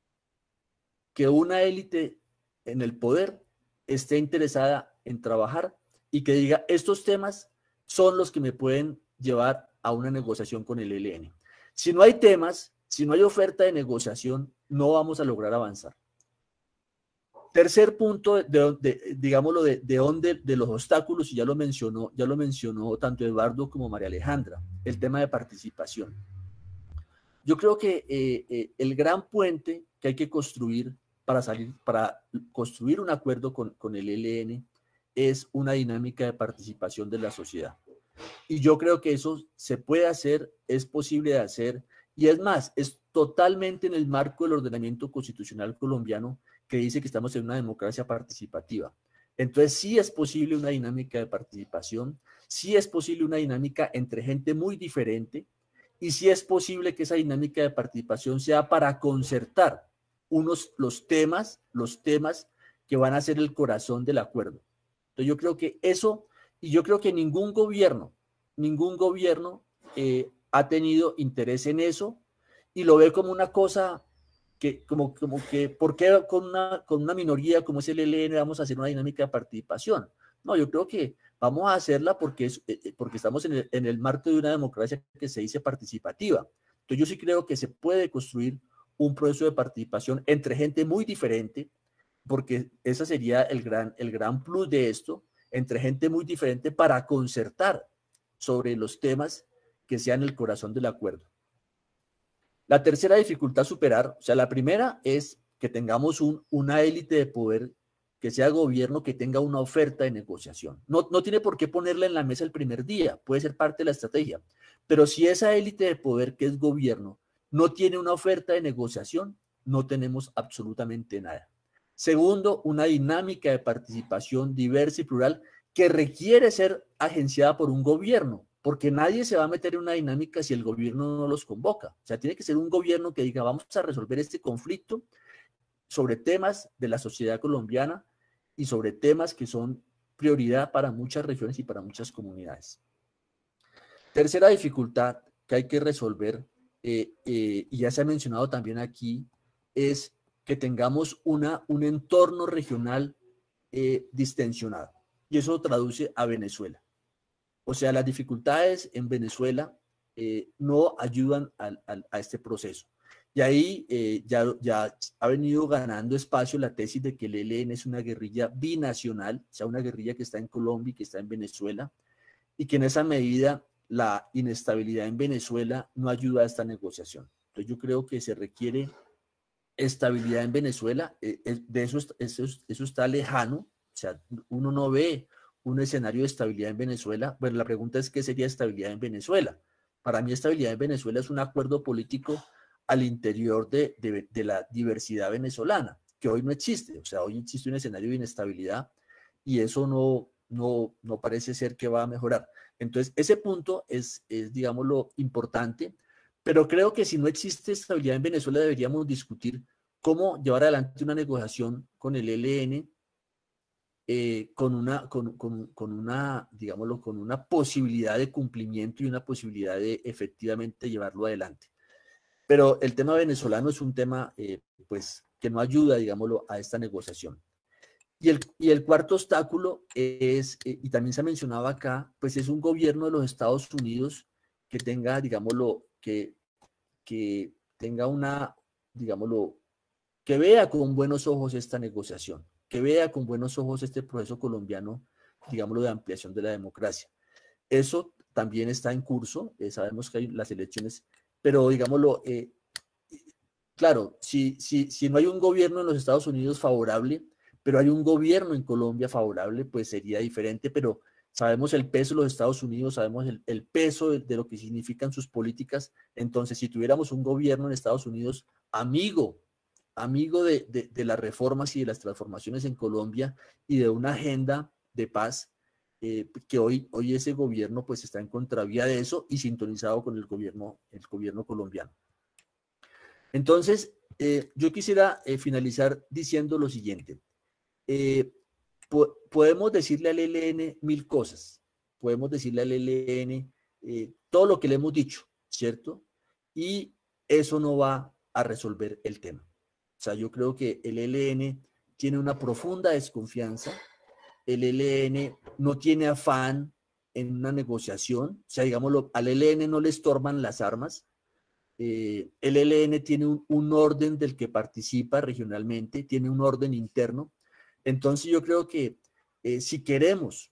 que una élite en el poder esté interesada en trabajar y que diga, estos temas son los que me pueden llevar a una negociación con el ELN. Si no hay temas, si no hay oferta de negociación, no vamos a lograr avanzar. Tercer punto, digámoslo, de los obstáculos, y ya lo mencionó tanto Eduardo como María Alejandra, el tema de participación. Yo creo que el gran puente que hay que construir para construir un acuerdo con el ELN es una dinámica de participación de la sociedad. Y yo creo que eso se puede hacer, es posible de hacer, y es más, es totalmente en el marco del ordenamiento constitucional colombiano que dice que estamos en una democracia participativa. Entonces sí es posible una dinámica de participación, sí es posible una dinámica entre gente muy diferente, y sí es posible que esa dinámica de participación sea para concertar los temas que van a ser el corazón del acuerdo. Entonces yo creo que eso, y yo creo que ningún gobierno ha tenido interés en eso y lo ve como una cosa que, como que, ¿por qué con una minoría como es el ELN vamos a hacer una dinámica de participación? No, yo creo que vamos a hacerla porque estamos en el marco de una democracia que se dice participativa. Entonces yo sí creo que se puede construir un proceso de participación entre gente muy diferente, porque ese sería el gran plus de esto, entre gente muy diferente para concertar sobre los temas que sean el corazón del acuerdo. La tercera dificultad a superar, o sea, la primera es que tengamos una élite de poder que sea gobierno, que tenga una oferta de negociación. No tiene por qué ponerla en la mesa el primer día, puede ser parte de la estrategia, pero si esa élite de poder que es gobierno no tiene una oferta de negociación, no tenemos absolutamente nada. Segundo, una dinámica de participación diversa y plural que requiere ser agenciada por un gobierno, porque nadie se va a meter en una dinámica si el gobierno no los convoca. O sea, tiene que ser un gobierno que diga, vamos a resolver este conflicto sobre temas de la sociedad colombiana y sobre temas que son prioridad para muchas regiones y para muchas comunidades. Tercera dificultad que hay que resolver, y ya se ha mencionado también aquí, es que tengamos un entorno regional distensionado. Y eso lo traduce a Venezuela. O sea, las dificultades en Venezuela no ayudan a este proceso. Y ahí ya ha venido ganando espacio la tesis de que el ELN es una guerrilla binacional, o sea, una guerrilla que está en Colombia y que está en Venezuela, y que en esa medida la inestabilidad en Venezuela no ayuda a esta negociación. Entonces yo creo que se requiere estabilidad en Venezuela, de eso está lejano, o sea, uno no ve un escenario de estabilidad en Venezuela. Bueno, la pregunta es, ¿qué sería estabilidad en Venezuela? Para mí, estabilidad en Venezuela es un acuerdo político al interior de la diversidad venezolana, que hoy no existe. O sea, hoy existe un escenario de inestabilidad y eso no parece ser que va a mejorar. Entonces, ese punto es, digámoslo, importante, pero creo que si no existe estabilidad en Venezuela, deberíamos discutir cómo llevar adelante una negociación con el ELN, con una posibilidad de cumplimiento y una posibilidad de efectivamente llevarlo adelante. Pero el tema venezolano es un tema pues, que no ayuda, digámoslo, a esta negociación. Y el cuarto obstáculo es, y también se mencionaba acá, pues es un gobierno de los Estados Unidos que tenga, digámoslo, que tenga una, digámoslo, que vea con buenos ojos esta negociación, que vea con buenos ojos este proceso colombiano, digámoslo, de ampliación de la democracia. Eso también está en curso, sabemos que hay las elecciones, pero digámoslo, claro, si no hay un gobierno en los Estados Unidos favorable, pero hay un gobierno en Colombia favorable, pues sería diferente, pero sabemos el peso de los Estados Unidos, sabemos el peso de lo que significan sus políticas. Entonces, si tuviéramos un gobierno en Estados Unidos amigo de las reformas y de las transformaciones en Colombia y de una agenda de paz, que hoy ese gobierno pues está en contravía de eso y sintonizado con el gobierno colombiano. Entonces, yo quisiera finalizar diciendo lo siguiente. Podemos decirle al ELN mil cosas, podemos decirle al ELN todo lo que le hemos dicho, ¿cierto? Y eso no va a resolver el tema. O sea, yo creo que el ELN tiene una profunda desconfianza, el ELN no tiene afán en una negociación, o sea, digámoslo, al ELN no le estorban las armas. El ELN tiene un orden del que participa regionalmente, tiene un orden interno. Entonces yo creo que si queremos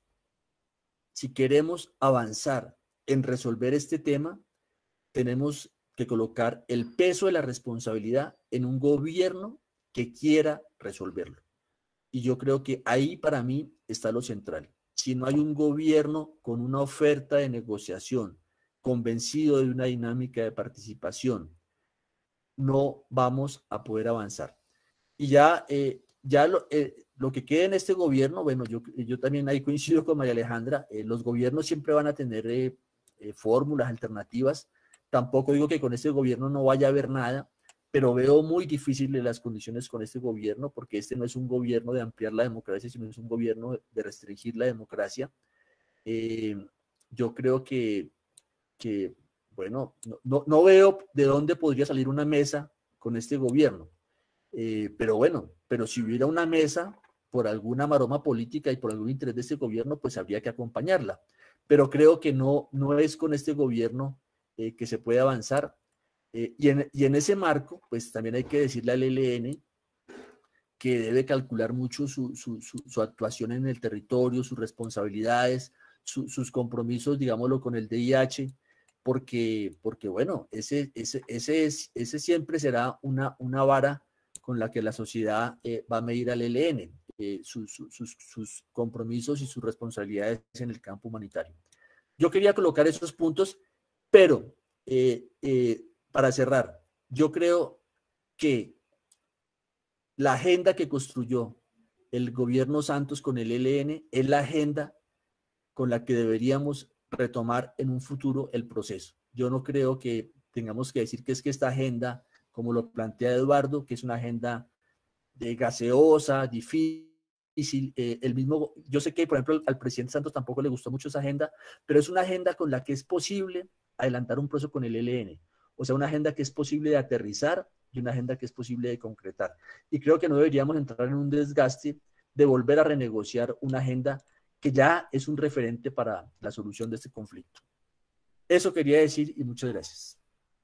avanzar en resolver este tema, tenemos que colocar el peso de la responsabilidad en un gobierno que quiera resolverlo. Y yo creo que ahí para mí está lo central. Si no hay un gobierno con una oferta de negociación, convencido de una dinámica de participación, no vamos a poder avanzar. Y ya lo que quede en este gobierno, bueno, yo también ahí coincido con María Alejandra, los gobiernos siempre van a tener fórmulas alternativas. Tampoco digo que con este gobierno no vaya a haber nada, pero veo muy difíciles las condiciones con este gobierno, porque este no es un gobierno de ampliar la democracia, sino es un gobierno de restringir la democracia. Yo creo que bueno, no veo de dónde podría salir una mesa con este gobierno. Pero bueno, pero si hubiera una mesa por alguna maroma política y por algún interés de este gobierno, pues habría que acompañarla. Pero creo que no es con este gobierno que se puede avanzar. Y en ese marco, pues también hay que decirle al ELN que debe calcular mucho su actuación en el territorio, sus responsabilidades, sus compromisos, digámoslo, con el DIH, porque bueno, ese siempre será una vara con la que la sociedad va a medir al ELN, sus compromisos y sus responsabilidades en el campo humanitario. Yo quería colocar esos puntos, pero para cerrar, yo creo que la agenda que construyó el gobierno Santos con el ELN es la agenda con la que deberíamos retomar en un futuro el proceso. Yo no creo que tengamos que decir que es que esta agenda, como lo plantea Eduardo, que es una agenda de gaseosa, difícil, yo sé que, por ejemplo, al presidente Santos tampoco le gustó mucho esa agenda, pero es una agenda con la que es posible adelantar un proceso con el ELN. O sea, una agenda que es posible de aterrizar y una agenda que es posible de concretar. Y creo que no deberíamos entrar en un desgaste de volver a renegociar una agenda que ya es un referente para la solución de este conflicto. Eso quería decir y muchas gracias.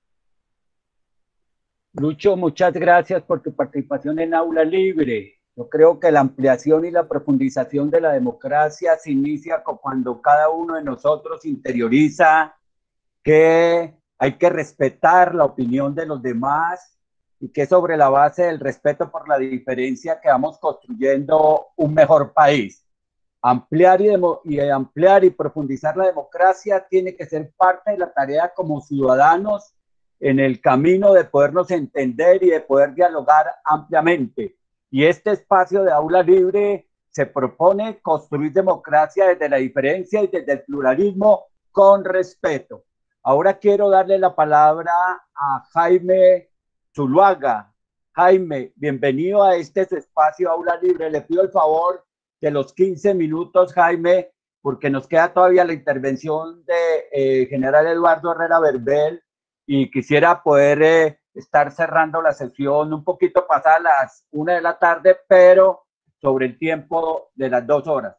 Lucho, muchas gracias por tu participación en Aula Libre. Yo creo que la ampliación y la profundización de la democracia se inicia cuando cada uno de nosotros interioriza que hay que respetar la opinión de los demás y que sobre la base del respeto por la diferencia que vamos construyendo un mejor país. Ampliar y profundizar la democracia tiene que ser parte de la tarea como ciudadanos en el camino de podernos entender y de poder dialogar ampliamente. Y este espacio de Aula Libre se propone construir democracia desde la diferencia y desde el pluralismo con respeto. Ahora quiero darle la palabra a Jaime Zuluaga. Jaime, bienvenido a este su espacio Aula Libre. Le pido el favor de los 15 minutos, Jaime, porque nos queda todavía la intervención de general Eduardo Herrera Berbel y quisiera poder estar cerrando la sesión un poquito pasadas las 1 de la tarde, pero sobre el tiempo de las 2 horas.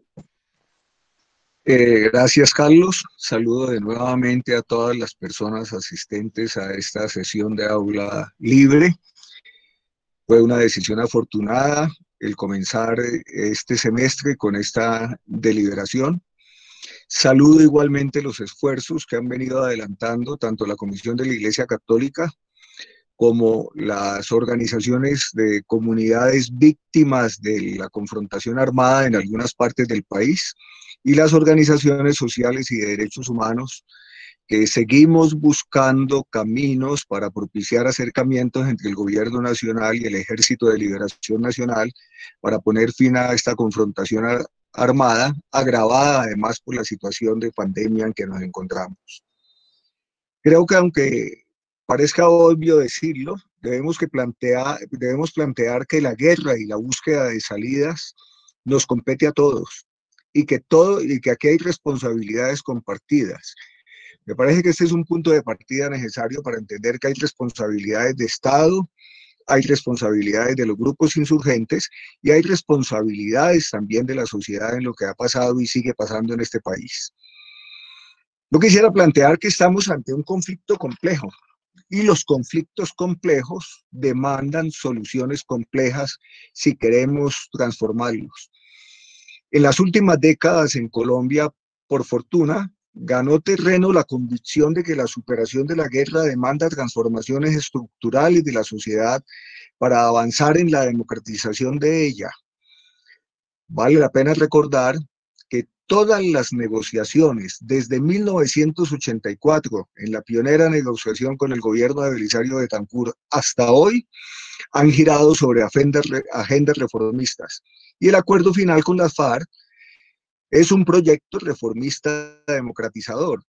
Gracias, Carlos. Saludo de nuevamente a todas las personas asistentes a esta sesión de aula libre. Fue una decisión afortunada el comenzar este semestre con esta deliberación. Saludo igualmente los esfuerzos que han venido adelantando tanto la Comisión de la Iglesia Católica como las organizaciones de comunidades víctimas de la confrontación armada en algunas partes del país y las organizaciones sociales y de derechos humanos, que seguimos buscando caminos para propiciar acercamientos entre el gobierno nacional y el Ejército de Liberación Nacional para poner fin a esta confrontación armada, agravada además por la situación de pandemia en que nos encontramos. Creo que aunque parezca obvio decirlo, debemos plantear que la guerra y la búsqueda de salidas nos compete a todos y que aquí hay responsabilidades compartidas. Me parece que este es un punto de partida necesario para entender que hay responsabilidades de Estado, hay responsabilidades de los grupos insurgentes y hay responsabilidades también de la sociedad en lo que ha pasado y sigue pasando en este país. Yo quisiera plantear que estamos ante un conflicto complejo y los conflictos complejos demandan soluciones complejas si queremos transformarlos. En las últimas décadas en Colombia, por fortuna, ganó terreno la convicción de que la superación de la guerra demanda transformaciones estructurales de la sociedad para avanzar en la democratización de ella. Vale la pena recordar que todas las negociaciones, desde 1984, en la pionera negociación con el gobierno de Belisario Betancur, hasta hoy, han girado sobre agendas reformistas. Y el acuerdo final con las FARC es un proyecto reformista democratizador.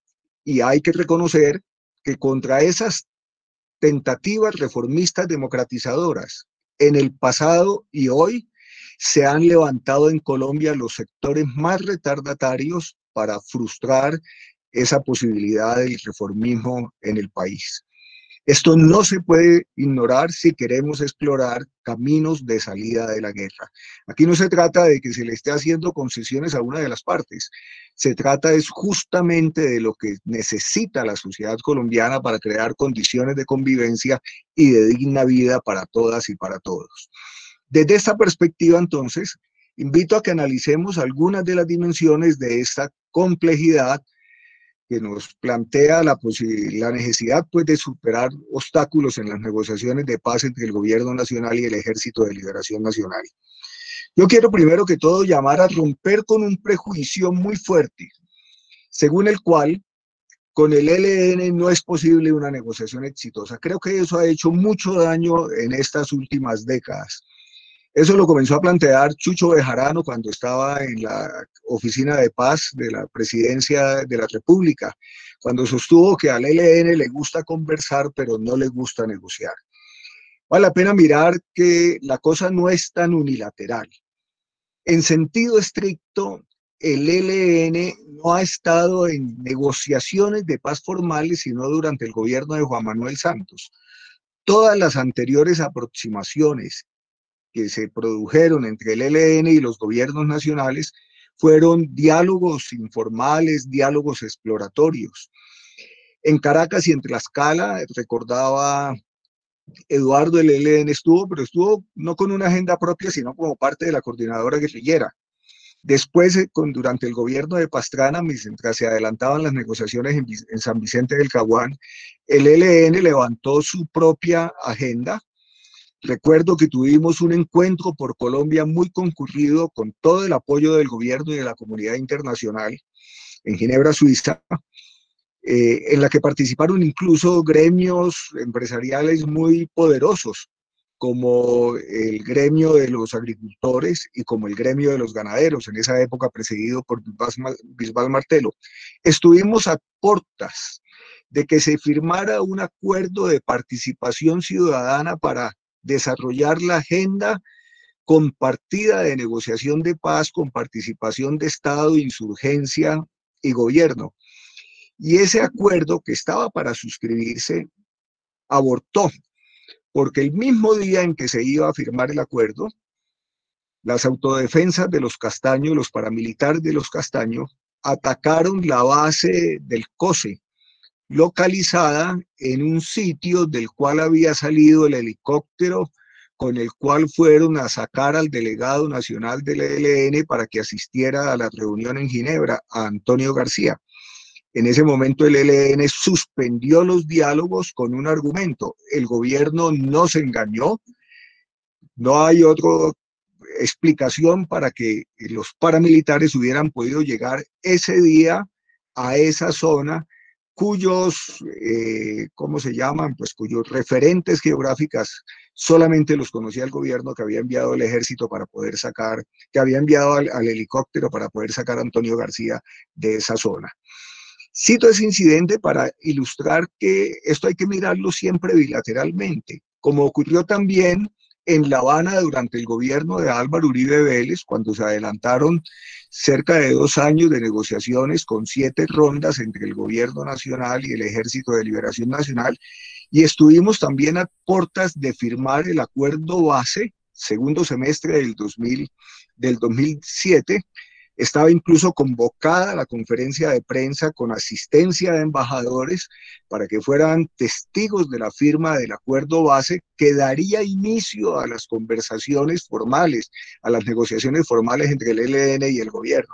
Y hay que reconocer que contra esas tentativas reformistas democratizadoras, en el pasado y hoy, se han levantado en Colombia los sectores más retardatarios para frustrar esa posibilidad del reformismo en el país. Esto no se puede ignorar si queremos explorar caminos de salida de la guerra. Aquí no se trata de que se le esté haciendo concesiones a una de las partes. Se trata es justamente de lo que necesita la sociedad colombiana para crear condiciones de convivencia y de digna vida para todas y para todos. Desde esta perspectiva, entonces, invito a que analicemos algunas de las dimensiones de esta complejidad que nos plantea la necesidad pues, de superar obstáculos en las negociaciones de paz entre el gobierno nacional y el Ejército de Liberación Nacional. Yo quiero primero que todo llamar a romper con un prejuicio muy fuerte, según el cual con el ELN no es posible una negociación exitosa. Creo que eso ha hecho mucho daño en estas últimas décadas. Eso lo comenzó a plantear Chucho Bejarano cuando estaba en la oficina de paz de la presidencia de la República, cuando sostuvo que al ELN le gusta conversar, pero no le gusta negociar. Vale la pena mirar que la cosa no es tan unilateral. En sentido estricto, el ELN no ha estado en negociaciones de paz formales, sino durante el gobierno de Juan Manuel Santos. Todas las anteriores aproximaciones que se produjeron entre el ELN y los gobiernos nacionales fueron diálogos informales, diálogos exploratorios. En Caracas y en Tlaxcala, recordaba Eduardo, el ELN estuvo, pero estuvo no con una agenda propia, sino como parte de la coordinadora guerrillera. Después, durante el gobierno de Pastrana, mientras se adelantaban las negociaciones en San Vicente del Caguán, el ELN levantó su propia agenda. Recuerdo que tuvimos un encuentro por Colombia muy concurrido con todo el apoyo del gobierno y de la comunidad internacional en Ginebra, Suiza, en la que participaron incluso gremios empresariales muy poderosos, como el gremio de los agricultores y como el gremio de los ganaderos, en esa época precedido por Bisbal Martelo. Estuvimos a portas de que se firmara un acuerdo de participación ciudadana para desarrollar la agenda compartida de negociación de paz con participación de Estado, insurgencia y gobierno. Y ese acuerdo que estaba para suscribirse abortó, porque el mismo día en que se iba a firmar el acuerdo, las autodefensas de los Castaño, los paramilitares de los Castaño, atacaron la base del COSE, localizada en un sitio del cual había salido el helicóptero con el cual fueron a sacar al delegado nacional del ELN para que asistiera a la reunión en Ginebra, a Antonio García. En ese momento el ELN suspendió los diálogos con un argumento: el gobierno no se engañó, no hay otra explicación para que los paramilitares hubieran podido llegar ese día a esa zona cuyos, ¿cómo se llaman? Pues cuyos referentes geográficas solamente los conocía el gobierno, que había enviado el ejército para poder sacar, que había enviado al helicóptero para poder sacar a Antonio García de esa zona. Cito ese incidente para ilustrar que esto hay que mirarlo siempre bilateralmente, como ocurrió también en La Habana durante el gobierno de Álvaro Uribe Vélez, cuando se adelantaron cerca de 2 años de negociaciones con 7 rondas entre el gobierno nacional y el Ejército de Liberación Nacional, y estuvimos también a puertas de firmar el acuerdo base, segundo semestre del 2007, estaba incluso convocada la conferencia de prensa con asistencia de embajadores para que fueran testigos de la firma del acuerdo base que daría inicio a las conversaciones formales, a las negociaciones formales entre el ELN y el gobierno.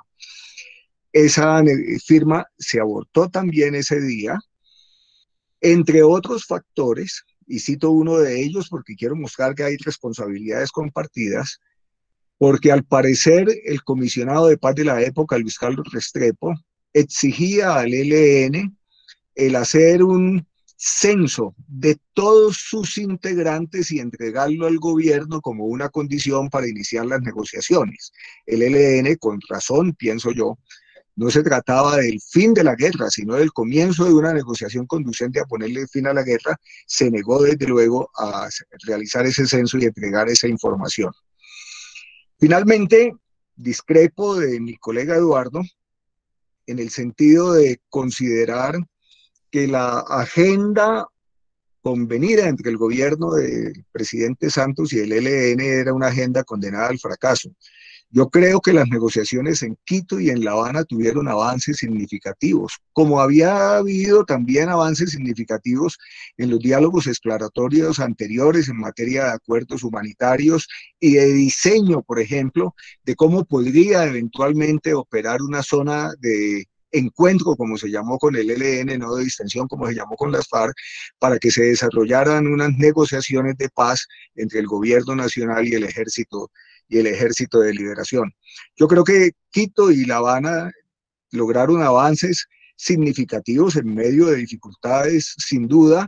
Esa firma se abortó también ese día, entre otros factores, y cito uno de ellos porque quiero mostrar que hay responsabilidades compartidas, porque al parecer el comisionado de paz de la época, Luis Carlos Restrepo, exigía al ELN el hacer un censo de todos sus integrantes y entregarlo al gobierno como una condición para iniciar las negociaciones. El ELN, con razón, pienso yo, no se trataba del fin de la guerra, sino del comienzo de una negociación conducente a ponerle fin a la guerra, se negó desde luego a realizar ese censo y entregar esa información. Finalmente, discrepo de mi colega Eduardo en el sentido de considerar que la agenda convenida entre el gobierno del presidente Santos y el ELN era una agenda condenada al fracaso. Yo creo que las negociaciones en Quito y en La Habana tuvieron avances significativos, como había habido también avances significativos en los diálogos exploratorios anteriores en materia de acuerdos humanitarios y de diseño, por ejemplo, de cómo podría eventualmente operar una zona de encuentro, como se llamó con el ELN, no de distensión, como se llamó con las FARC, para que se desarrollaran unas negociaciones de paz entre el gobierno nacional y el ejército de liberación. Yo creo que Quito y La Habana lograron avances significativos en medio de dificultades, sin duda,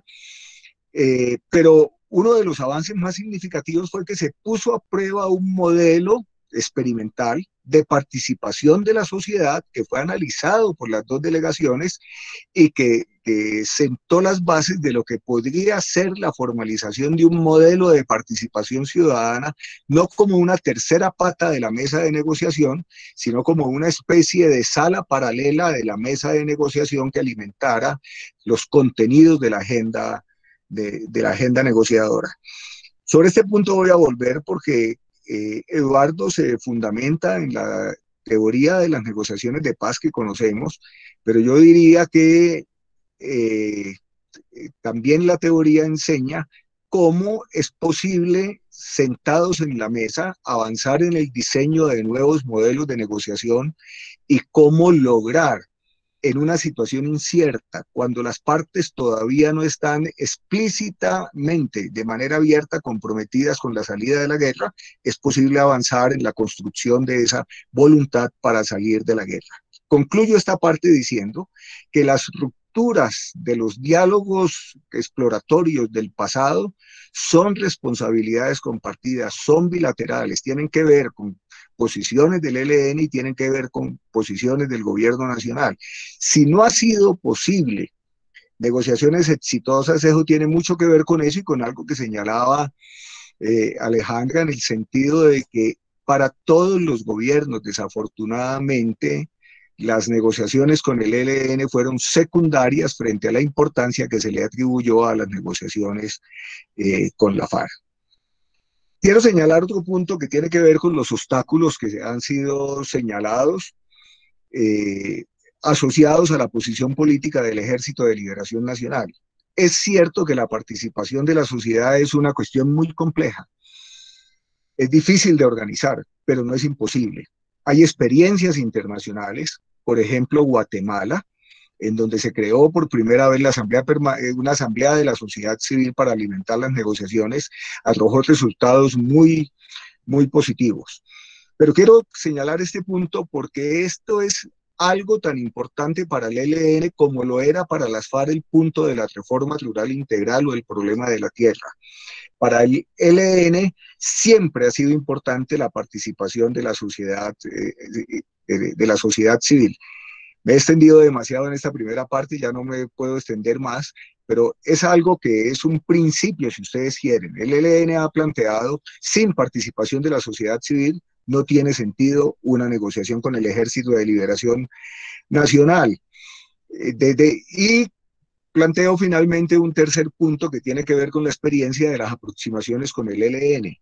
pero uno de los avances más significativos fue que se puso a prueba un modelo experimental de participación de la sociedad que fue analizado por las 2 delegaciones y que sentó las bases de lo que podría ser la formalización de un modelo de participación ciudadana, no como una tercera pata de la mesa de negociación, sino como una especie de sala paralela de la mesa de negociación que alimentara los contenidos de la agenda, de la agenda negociadora. Sobre este punto voy a volver porque Eduardo se fundamenta en la teoría de las negociaciones de paz que conocemos, pero yo diría que también la teoría enseña cómo es posible, sentados en la mesa, avanzar en el diseño de nuevos modelos de negociación y cómo lograr en una situación incierta, cuando las partes todavía no están explícitamente, de manera abierta, comprometidas con la salida de la guerra, es posible avanzar en la construcción de esa voluntad para salir de la guerra. Concluyo esta parte diciendo que las rupturas de los diálogos exploratorios del pasado son responsabilidades compartidas, son bilaterales, tienen que ver con posiciones del ELN y tienen que ver con posiciones del gobierno nacional. Si no ha sido posible negociaciones exitosas, eso tiene mucho que ver con eso y con algo que señalaba Alejandra, en el sentido de que para todos los gobiernos, desafortunadamente, las negociaciones con el ELN fueron secundarias frente a la importancia que se le atribuyó a las negociaciones con la FARC. Quiero señalar otro punto que tiene que ver con los obstáculos que han sido señalados, asociados a la posición política del Ejército de Liberación Nacional. Es cierto que la participación de la sociedad es una cuestión muy compleja. Es difícil de organizar, pero no es imposible. Hay experiencias internacionales, por ejemplo, Guatemala, en donde se creó por primera vez una asamblea de la sociedad civil para alimentar las negociaciones, arrojó resultados muy, muy positivos. Pero quiero señalar este punto porque esto es algo tan importante para el ELN como lo era para las FARC el punto de la reforma rural integral o el problema de la tierra. Para el ELN siempre ha sido importante la participación de la sociedad civil. Me he extendido demasiado en esta primera parte y ya no me puedo extender más, pero es algo que es un principio, si ustedes quieren. El ELN ha planteado, sin participación de la sociedad civil, no tiene sentido una negociación con el Ejército de Liberación Nacional. Y planteo finalmente un tercer punto que tiene que ver con la experiencia de las aproximaciones con el ELN,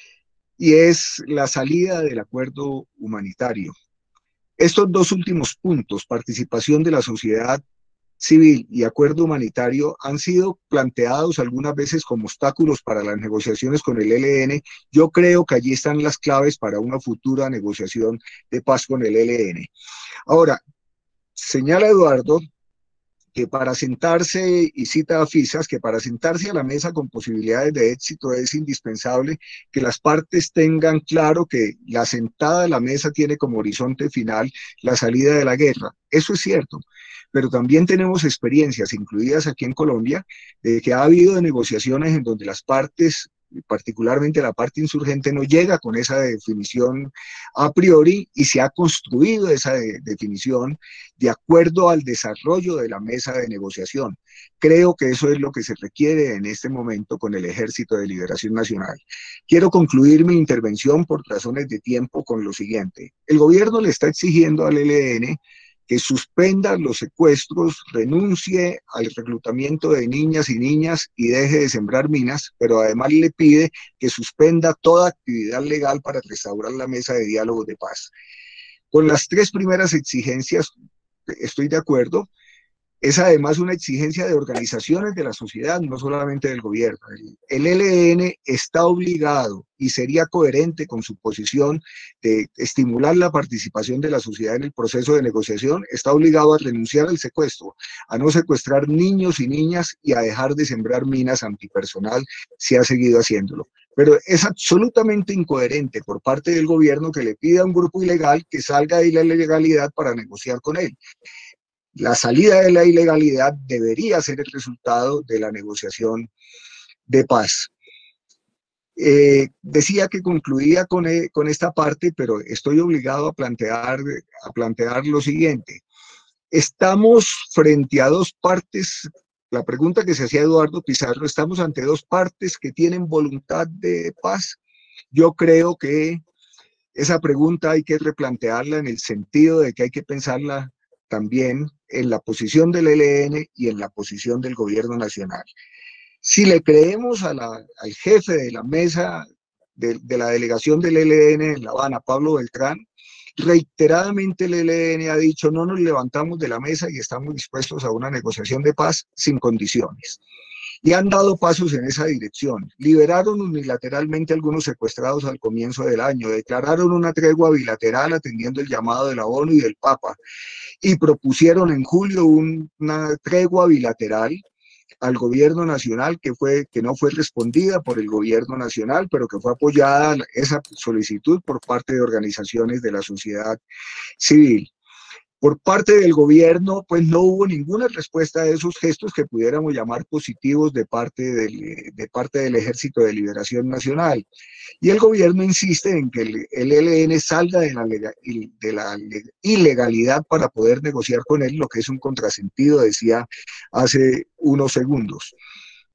y es la salida del acuerdo humanitario. Estos dos últimos puntos, participación de la sociedad civil y acuerdo humanitario, han sido planteados algunas veces como obstáculos para las negociaciones con el ELN. Yo creo que allí están las claves para una futura negociación de paz con el ELN. Ahora, señala Eduardo que para sentarse, y cita a Fisas, que para sentarse a la mesa con posibilidades de éxito es indispensable que las partes tengan claro que la sentada a la mesa tiene como horizonte final la salida de la guerra. Eso es cierto, pero también tenemos experiencias, incluidas aquí en Colombia, de que ha habido negociaciones en donde las partes, particularmente la parte insurgente, no llega con esa definición a priori y se ha construido esa definición de acuerdo al desarrollo de la mesa de negociación. Creo que eso es lo que se requiere en este momento con el Ejército de Liberación Nacional. Quiero concluir mi intervención por razones de tiempo con lo siguiente. El gobierno le está exigiendo al ELN que suspenda los secuestros, renuncie al reclutamiento de niñas y deje de sembrar minas, pero además le pide que suspenda toda actividad legal para restaurar la mesa de diálogo de paz. Con las tres primeras exigencias estoy de acuerdo. Es además una exigencia de organizaciones de la sociedad, no solamente del gobierno. El ELN está obligado y sería coherente con su posición de estimular la participación de la sociedad en el proceso de negociación, está obligado a renunciar al secuestro, a no secuestrar niños y niñas y a dejar de sembrar minas antipersonal si ha seguido haciéndolo. Pero es absolutamente incoherente por parte del gobierno que le pida a un grupo ilegal que salga de la ilegalidad para negociar con él. La salida de la ilegalidad debería ser el resultado de la negociación de paz. Decía que concluía con esta parte, pero estoy obligado a plantear lo siguiente. Estamos frente a dos partes, la pregunta que se hacía Eduardo Pizarro, estamos ante dos partes que tienen voluntad de paz. Yo creo que esa pregunta hay que replantearla en el sentido de que hay que pensarla también en la posición del ELN y en la posición del gobierno nacional. Si le creemos al jefe de la mesa de la delegación del ELN en La Habana, Pablo Beltrán, reiteradamente el ELN ha dicho no nos levantamos de la mesa y estamos dispuestos a una negociación de paz sin condiciones. Y han dado pasos en esa dirección. Liberaron unilateralmente a algunos secuestrados al comienzo del año, declararon una tregua bilateral atendiendo el llamado de la ONU y del Papa, y propusieron en julio una tregua bilateral al gobierno nacional que no fue respondida por el gobierno nacional, pero que fue apoyada esa solicitud por parte de organizaciones de la sociedad civil. Por parte del gobierno, pues no hubo ninguna respuesta a esos gestos que pudiéramos llamar positivos de parte del Ejército de Liberación Nacional. Y el gobierno insiste en que el ELN salga de la ilegalidad para poder negociar con él, lo que es un contrasentido, decía hace unos segundos.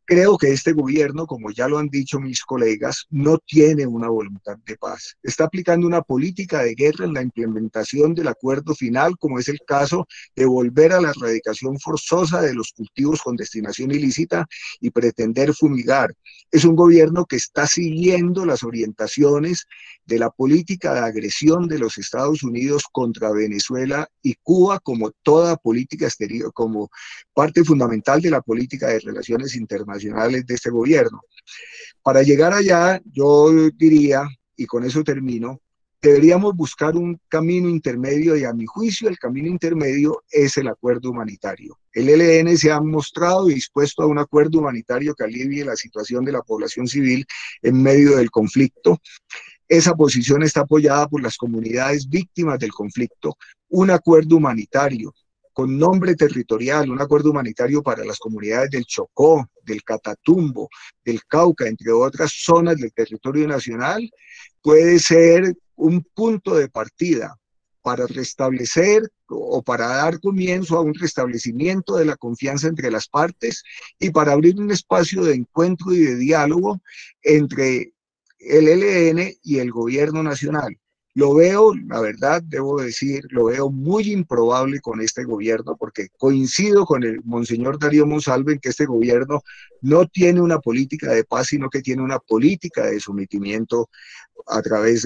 Creo que este gobierno, como ya lo han dicho mis colegas, no tiene una voluntad de paz. Está aplicando una política de guerra en la implementación del acuerdo final, como es el caso de volver a la erradicación forzosa de los cultivos con destinación ilícita y pretender fumigar. Es un gobierno que está siguiendo las orientaciones de la política de agresión de los Estados Unidos contra Venezuela y Cuba, como toda política exterior, como parte fundamental de la política de relaciones internacionales de este gobierno. Para llegar allá, yo diría, y con eso termino, deberíamos buscar un camino intermedio y a mi juicio el camino intermedio es el acuerdo humanitario. El ELN se ha mostrado dispuesto a un acuerdo humanitario que alivie la situación de la población civil en medio del conflicto. Esa posición está apoyada por las comunidades víctimas del conflicto. Un acuerdo humanitario con nombre territorial, un acuerdo humanitario para las comunidades del Chocó, del Catatumbo, del Cauca, entre otras zonas del territorio nacional, puede ser un punto de partida para restablecer o para dar comienzo a un restablecimiento de la confianza entre las partes y para abrir un espacio de encuentro y de diálogo entre el ELN y el gobierno nacional. Lo veo, la verdad, debo decir, lo veo muy improbable con este gobierno, porque coincido con el monseñor Darío Monsalve en que este gobierno no tiene una política de paz, sino que tiene una política de sometimiento a través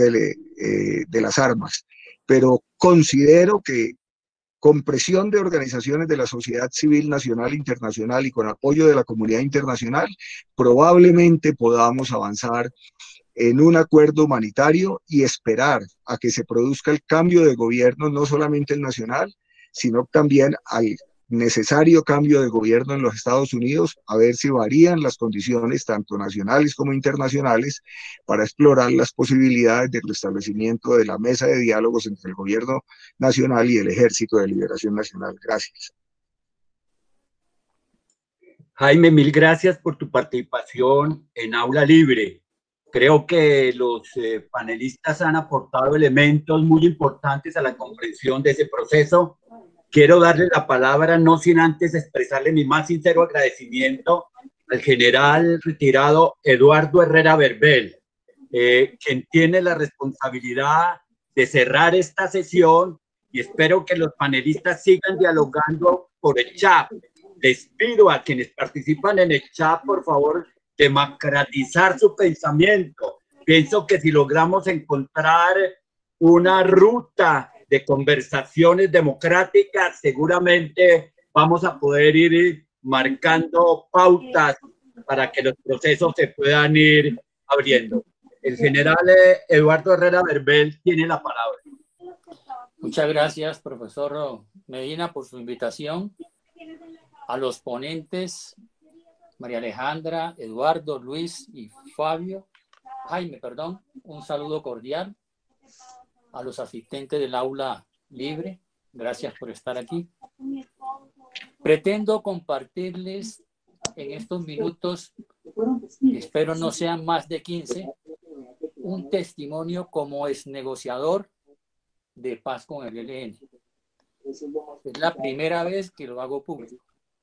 de las armas. Pero considero que con presión de organizaciones de la sociedad civil nacional e internacional y con apoyo de la comunidad internacional, probablemente podamos avanzar en un acuerdo humanitario y esperar a que se produzca el cambio de gobierno, no solamente el nacional, sino también al necesario cambio de gobierno en los Estados Unidos, a ver si varían las condiciones, tanto nacionales como internacionales, para explorar las posibilidades de restablecimiento de la mesa de diálogos entre el gobierno nacional y el Ejército de Liberación Nacional. Gracias. Jaime, mil gracias por tu participación en Aula Libre. Creo que los panelistas han aportado elementos muy importantes a la comprensión de ese proceso. Quiero darle la palabra, no sin antes expresarle mi más sincero agradecimiento al general retirado Eduardo Herrera Berbel, quien tiene la responsabilidad de cerrar esta sesión, y espero que los panelistas sigan dialogando por el chat. Les pido a quienes participan en el chat, por favor, democratizar su pensamiento. Pienso que si logramos encontrar una ruta de conversaciones democráticas, seguramente vamos a poder ir marcando pautas para que los procesos se puedan ir abriendo. El general Eduardo Herrera Berbel tiene la palabra. Muchas gracias, profesor Medina, por su invitación. A los ponentes, María Alejandra, Eduardo, Luis y Jaime, un saludo cordial. A los asistentes del aula libre, gracias por estar aquí. Pretendo compartirles en estos minutos, que espero no sean más de 15, un testimonio como ex negociador de paz con el ELN. Es la primera vez que lo hago público.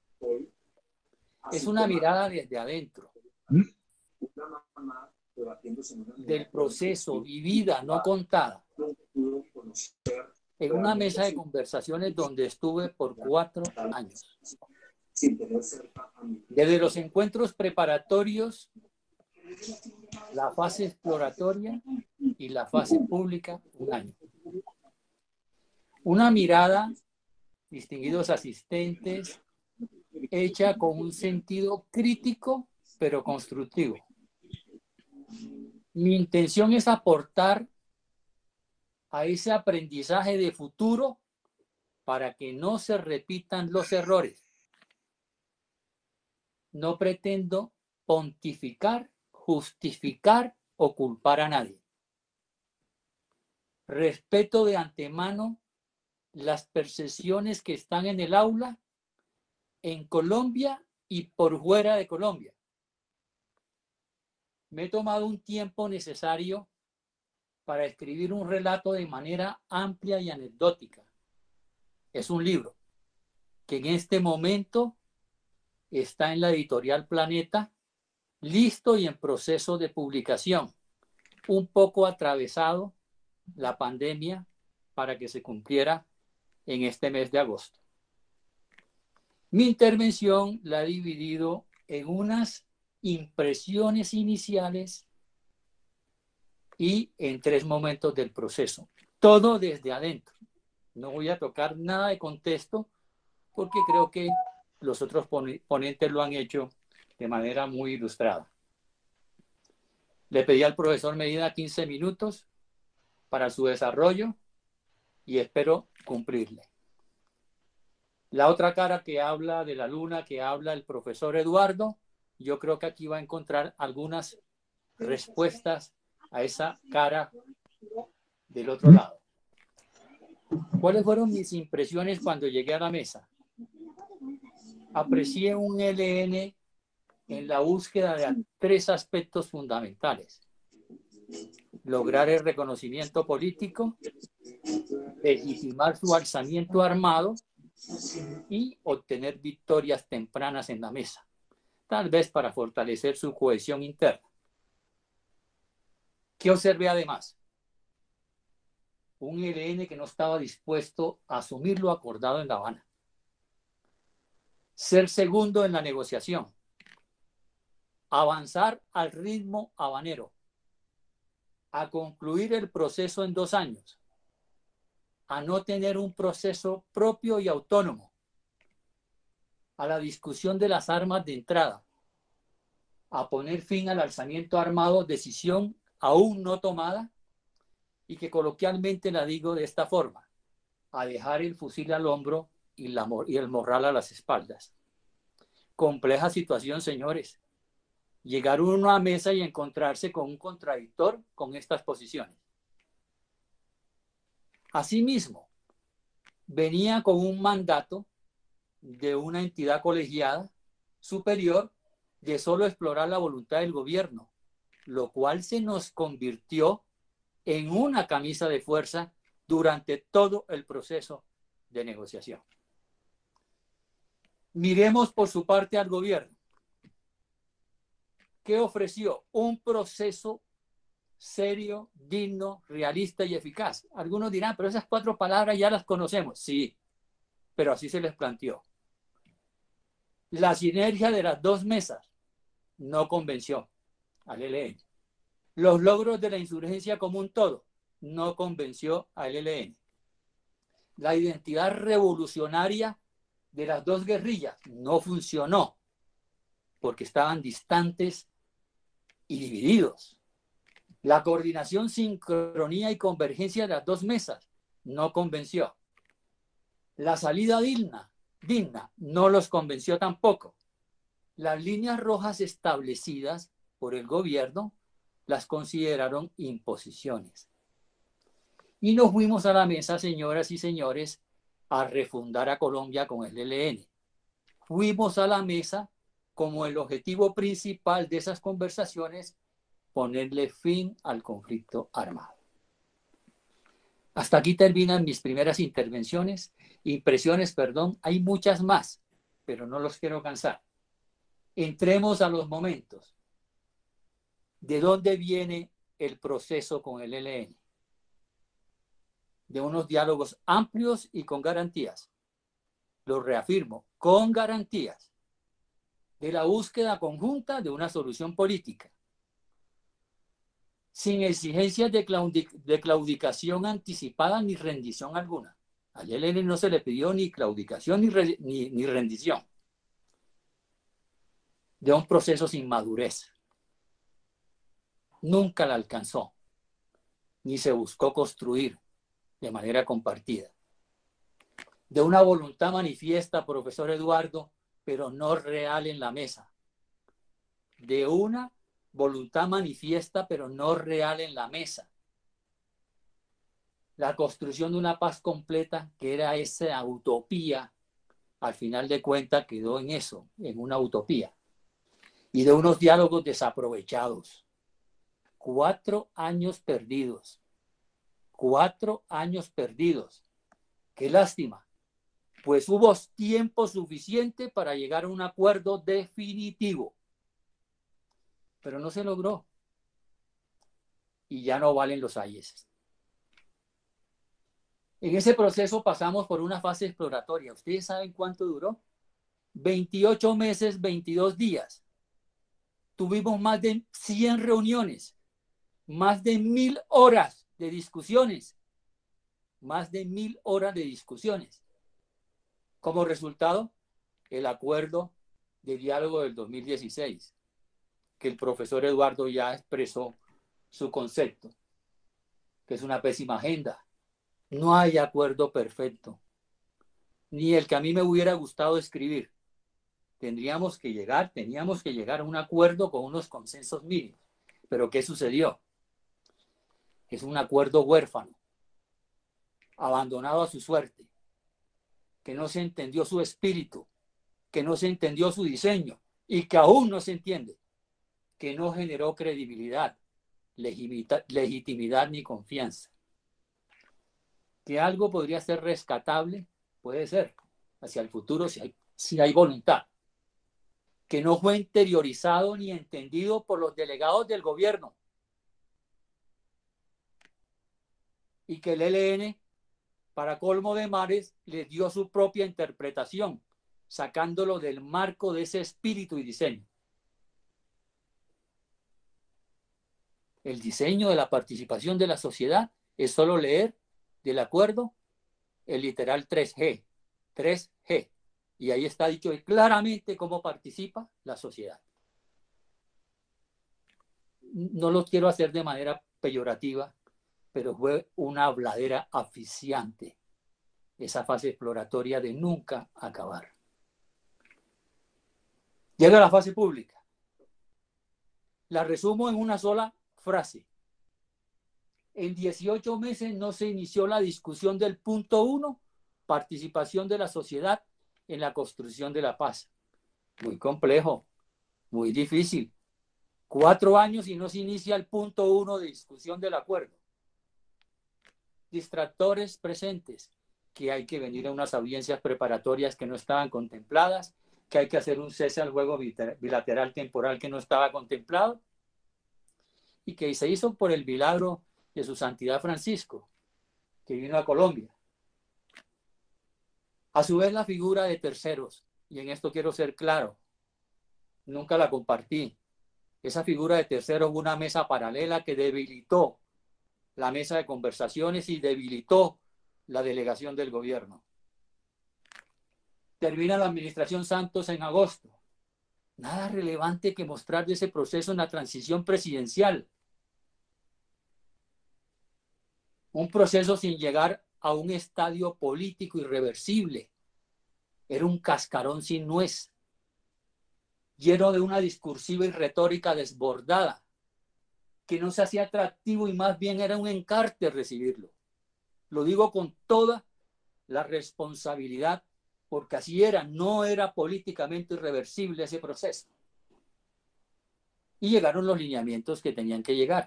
Es una mirada desde adentro del proceso vivida, no contada, en una mesa de conversaciones donde estuve por 4 años. Desde los encuentros preparatorios, la fase exploratoria y la fase pública, 1 año. Una mirada, distinguidos asistentes, hecha con un sentido crítico pero constructivo. Mi intención es aportar a ese aprendizaje de futuro para que no se repitan los errores. No pretendo pontificar, justificar o culpar a nadie. Respeto de antemano las percepciones que están en el aula, en Colombia y por fuera de Colombia. Me he tomado un tiempo necesario para escribir un relato de manera amplia y anecdótica. Es un libro que en este momento está en la editorial Planeta, listo y en proceso de publicación, un poco atravesado la pandemia para que se cumpliera en este mes de agosto. Mi intervención la he dividido en unas impresiones iniciales y en 3 momentos del proceso, todo desde adentro. No voy a tocar nada de contexto porque creo que los otros ponentes lo han hecho de manera muy ilustrada. Le pedí al profesor Medina 15 minutos para su desarrollo y espero cumplirle. La otra cara que habla de la luna, que habla el profesor Eduardo, yo creo que aquí va a encontrar algunas respuestas a esa cara del otro lado. ¿Cuáles fueron mis impresiones cuando llegué a la mesa? Aprecié un ELN en la búsqueda de 3 aspectos fundamentales: lograr el reconocimiento político, legitimar su alzamiento armado y obtener victorias tempranas en la mesa, tal vez para fortalecer su cohesión interna. ¿Qué observé además? Un ELN que no estaba dispuesto a asumir lo acordado en La Habana. Ser segundo en la negociación. Avanzar al ritmo habanero. A concluir el proceso en 2 años. A no tener un proceso propio y autónomo. A la discusión de las armas de entrada. A poner fin al alzamiento armado, decisión aún no tomada, y que coloquialmente la digo de esta forma: a dejar el fusil al hombro y el morral a las espaldas. Compleja situación, señores. Llegar uno a una mesa y encontrarse con un contradictor con estas posiciones. Asimismo, venía con un mandato de una entidad colegiada superior de solo explorar la voluntad del gobierno, lo cual se nos convirtió en una camisa de fuerza durante todo el proceso de negociación. Miremos por su parte al gobierno. ¿Qué ofreció? Un proceso serio, digno, realista y eficaz. Algunos dirán, pero esas 4 palabras ya las conocemos. Sí, pero así se les planteó. La sinergia de las 2 mesas no convenció al ELN. Los logros de la insurgencia como un todo no convenció al ELN. La identidad revolucionaria de las 2 guerrillas no funcionó porque estaban distantes y divididos. La coordinación, sincronía y convergencia de las 2 mesas no convenció. La salida digna no los convenció tampoco. Las líneas rojas establecidas por el gobierno las consideraron imposiciones. Y nos fuimos a la mesa, señoras y señores, a refundar a Colombia con el ELN. Fuimos a la mesa como el objetivo principal de esas conversaciones, ponerle fin al conflicto armado. Hasta aquí terminan mis primeras impresiones, hay muchas más, pero no los quiero cansar. Entremos a los momentos. ¿De dónde viene el proceso con el ELN? De unos diálogos amplios y con garantías. Lo reafirmo, con garantías. De la búsqueda conjunta de una solución política. Sin exigencias de claudicación anticipada ni rendición alguna. Al ELN no se le pidió ni claudicación ni rendición. De un proceso sin madurez. Nunca la alcanzó, ni se buscó construir de manera compartida. De una voluntad manifiesta, profesor Eduardo, pero no real en la mesa. De una voluntad manifiesta, pero no real en la mesa. La construcción de una paz completa, que era esa utopía, al final de cuentas quedó en eso, en una utopía. Y de unos diálogos desaprovechados. 4 años perdidos. 4 años perdidos. Qué lástima pues hubo tiempo suficiente para llegar a un acuerdo definitivo. Pero no se logró. Y ya no valen los ayeses. En ese proceso pasamos por una fase exploratoria. ¿Ustedes saben cuánto duró? 28 meses, 22 días. Tuvimos más de 100 reuniones, más de 1000 horas de discusiones, más de 1000 horas de discusiones. Como resultado, el acuerdo de diálogo del 2016, que el profesor Eduardo ya expresó su concepto, que es una pésima agenda. No hay acuerdo perfecto, ni el que a mí me hubiera gustado escribir. Teníamos que llegar a un acuerdo con unos consensos mínimos. Pero ¿qué sucedió? Es un acuerdo huérfano, abandonado a su suerte, que no se entendió su espíritu, que no se entendió su diseño y que aún no se entiende, que no generó credibilidad, legitimidad ni confianza. Que algo podría ser rescatable, puede ser, hacia el futuro si hay voluntad. Que no fue interiorizado ni entendido por los delegados del gobierno. Y que el ELN, para colmo de males, le dio su propia interpretación, sacándolo del marco de ese espíritu y diseño. El diseño de la participación de la sociedad es solo leer del acuerdo el literal 3G. 3G. Y ahí está dicho claramente cómo participa la sociedad. No lo quiero hacer de manera peyorativa, pero fue una habladera asfixiante esa fase exploratoria de nunca acabar. Llega la fase pública. La resumo en una sola frase. En 18 meses no se inició la discusión del punto 1, participación de la sociedad en la construcción de la paz. Muy complejo, muy difícil. 4 años y no se inicia el punto 1 de discusión del acuerdo. Distractores presentes, que hay que venir a unas audiencias preparatorias que no estaban contempladas, que hay que hacer un cese al juego bilateral temporal que no estaba contemplado y que se hizo por el milagro de su santidad Francisco, que vino a Colombia. A su vez, la figura de terceros, y en esto quiero ser claro, nunca la compartí. Esa figura de terceros fue una mesa paralela que debilitó la mesa de conversaciones y debilitó la delegación del gobierno. Termina la administración Santos en agosto. Nada relevante que mostrar de ese proceso en la transición presidencial. Un proceso sin llegar a un estadio político irreversible. Era un cascarón sin nuez, lleno de una discursiva y retórica desbordada, que no se hacía atractivo y más bien era un encarte recibirlo. Lo digo con toda la responsabilidad, porque así era, no era políticamente irreversible ese proceso. Y llegaron los lineamientos que tenían que llegar.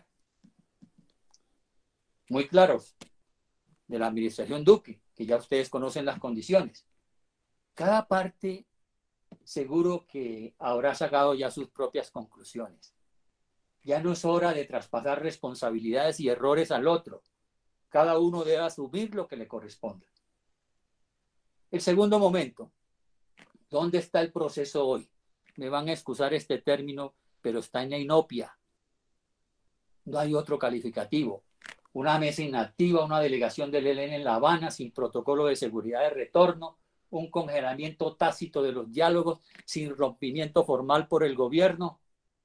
Muy claros, de la administración Duque, que ya ustedes conocen las condiciones. Cada parte seguro que habrá sacado ya sus propias conclusiones. Ya no es hora de traspasar responsabilidades y errores al otro. Cada uno debe asumir lo que le corresponde. El segundo momento, ¿dónde está el proceso hoy? Me van a excusar este término, pero está en la inopia. No hay otro calificativo. Una mesa inactiva, una delegación del ELN en La Habana sin protocolo de seguridad de retorno, un congelamiento tácito de los diálogos sin rompimiento formal por el gobierno,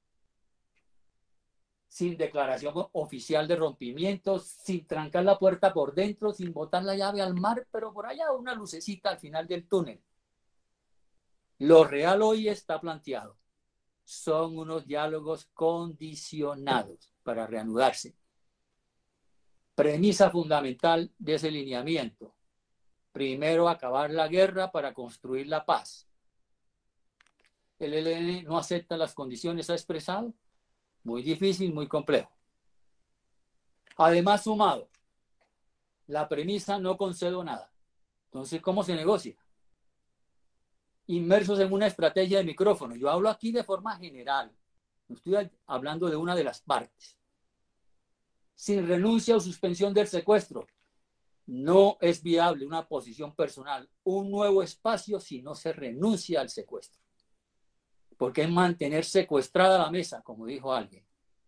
sin declaración oficial de rompimiento, sin trancar la puerta por dentro, sin botar la llave al mar, pero por allá una lucecita al final del túnel. Lo real hoy está planteado. Son unos diálogos condicionados para reanudarse. Premisa fundamental de ese lineamiento. Primero, acabar la guerra para construir la paz. El ELN no acepta las condiciones, ha expresado. Muy difícil, muy complejo. Además, sumado, la premisa no concedo nada. Entonces, ¿cómo se negocia? inmersos en una estrategia de micrófono. Yo hablo aquí de forma general, no estoy hablando de una de las partes. Sin renuncia o suspensión del secuestro, no es viable una posición personal, un nuevo espacio si no se renuncia al secuestro. Porque es mantener secuestrada la mesa, como dijo alguien.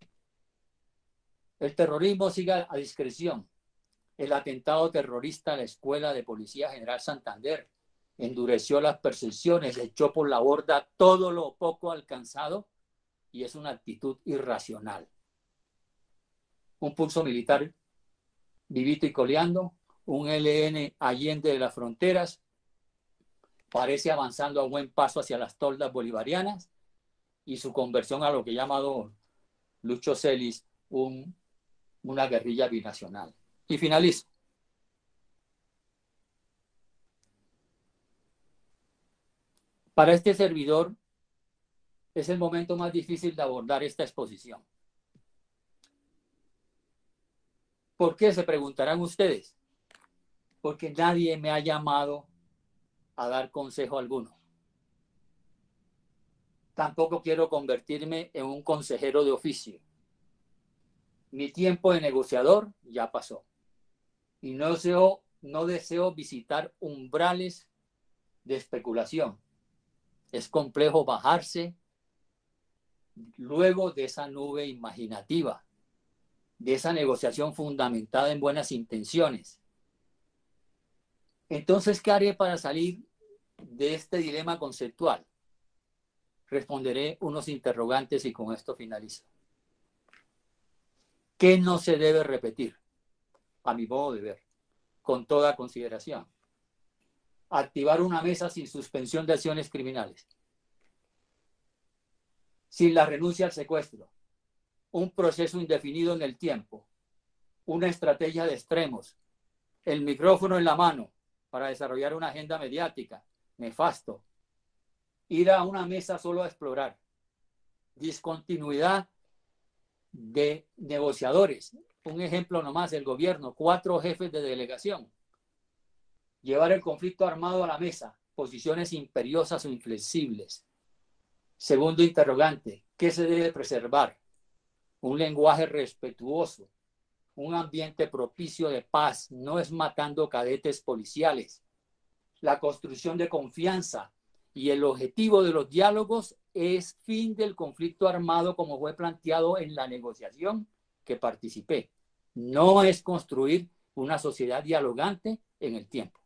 El terrorismo sigue a discreción. El atentado terrorista a la Escuela de Policía General Santander endureció las percepciones, echó por la borda todo lo poco alcanzado y es una actitud irracional. Un pulso militar vivito y coleando, un ELN allende de las fronteras, parece avanzando a buen paso hacia las toldas bolivarianas y su conversión a lo que ha llamado Lucho Celis una guerrilla binacional. Y finalizo. Para este servidor es el momento más difícil de abordar esta exposición. ¿Por qué? Se preguntarán ustedes. Porque nadie me ha llamado a dar consejo alguno. Tampoco quiero convertirme en un consejero de oficio. Mi tiempo de negociador ya pasó. Y no deseo visitar umbrales de especulación. Es complejo bajarse luego de esa nube imaginativa, de esa negociación fundamentada en buenas intenciones. Entonces, ¿qué haré para salir de este dilema conceptual? Responderé unos interrogantes y con esto finalizo. ¿Qué no se debe repetir? A mi modo de ver, con toda consideración. Activar una mesa sin suspensión de acciones criminales, sin la renuncia al secuestro, un proceso indefinido en el tiempo, una estrategia de extremos, el micrófono en la mano para desarrollar una agenda mediática, nefasto, ir a una mesa solo a explorar, discontinuidad de negociadores. Un ejemplo nomás, el gobierno, 4 jefes de delegación. Llevar el conflicto armado a la mesa, posiciones imperiosas o inflexibles. Segundo interrogante, ¿qué se debe preservar? Un lenguaje respetuoso, un ambiente propicio de paz, no es matando cadetes policiales. La construcción de confianza y el objetivo de los diálogos es fin del conflicto armado como fue planteado en la negociación que participé. No es construir una sociedad dialogante en el tiempo.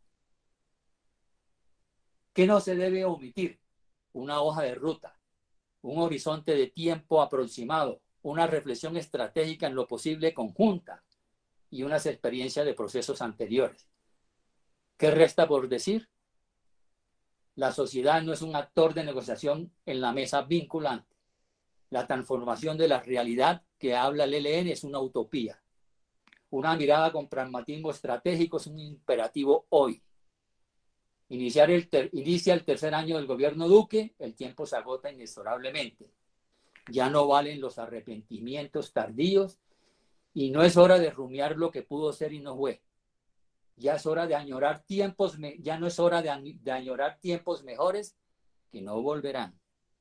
¿Qué no se debe omitir? Una hoja de ruta, un horizonte de tiempo aproximado, una reflexión estratégica en lo posible conjunta y unas experiencias de procesos anteriores. ¿Qué resta por decir? La sociedad no es un actor de negociación en la mesa vinculante. La transformación de la realidad que habla el ELN es una utopía. Una mirada con pragmatismo estratégico es un imperativo hoy. Inicia el tercer año del gobierno Duque, el tiempo se agota inexorablemente. Ya no valen los arrepentimientos tardíos y no es hora de rumiar lo que pudo ser y no fue. Ya es hora de añorar ya no es hora de añorar tiempos mejores que no volverán.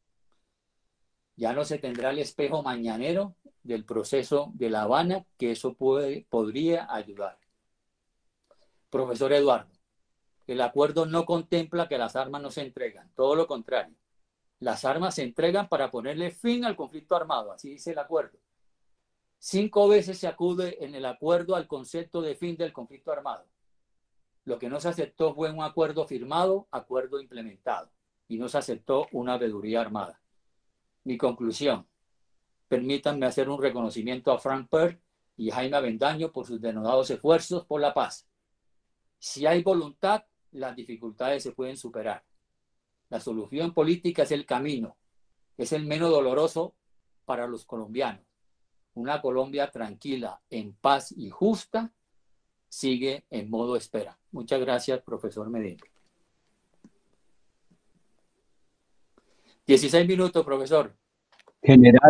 Ya no se tendrá el espejo mañanero del proceso de La Habana, que eso podría ayudar. Profesor Eduardo, el acuerdo no contempla que las armas no se entregan, todo lo contrario. Las armas se entregan para ponerle fin al conflicto armado, así dice el acuerdo. 5 veces se acude en el acuerdo al concepto de fin del conflicto armado. Lo que no se aceptó fue un acuerdo firmado, acuerdo implementado, y no se aceptó una veeduría armada. Mi conclusión, permítanme hacer un reconocimiento a Frank Perl y Jaime Avendaño por sus denodados esfuerzos por la paz. Si hay voluntad, las dificultades se pueden superar. La solución política es el camino, es el menos doloroso para los colombianos. Una Colombia tranquila, en paz y justa, sigue en modo espera. Muchas gracias, profesor Medina. 16 minutos, profesor. General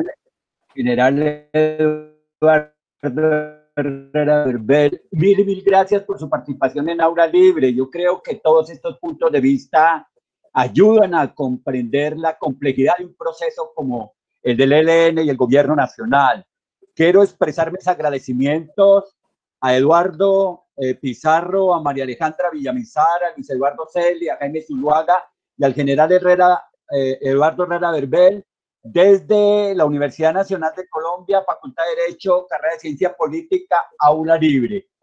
Eduardo Herrera Berbel, mil gracias por su participación en Aula Libre. Yo creo que todos estos puntos de vista ayudan a comprender la complejidad de un proceso como el del ELN y el gobierno nacional. Quiero expresar mis agradecimientos a Eduardo Pizarro, a María Alejandra Villamizar, a Luis Eduardo Celi, a Jaime Zuluaga y al general Eduardo Herrera Berbel, desde la Universidad Nacional de Colombia, Facultad de Derecho, carrera de Ciencia Política, Aula Libre.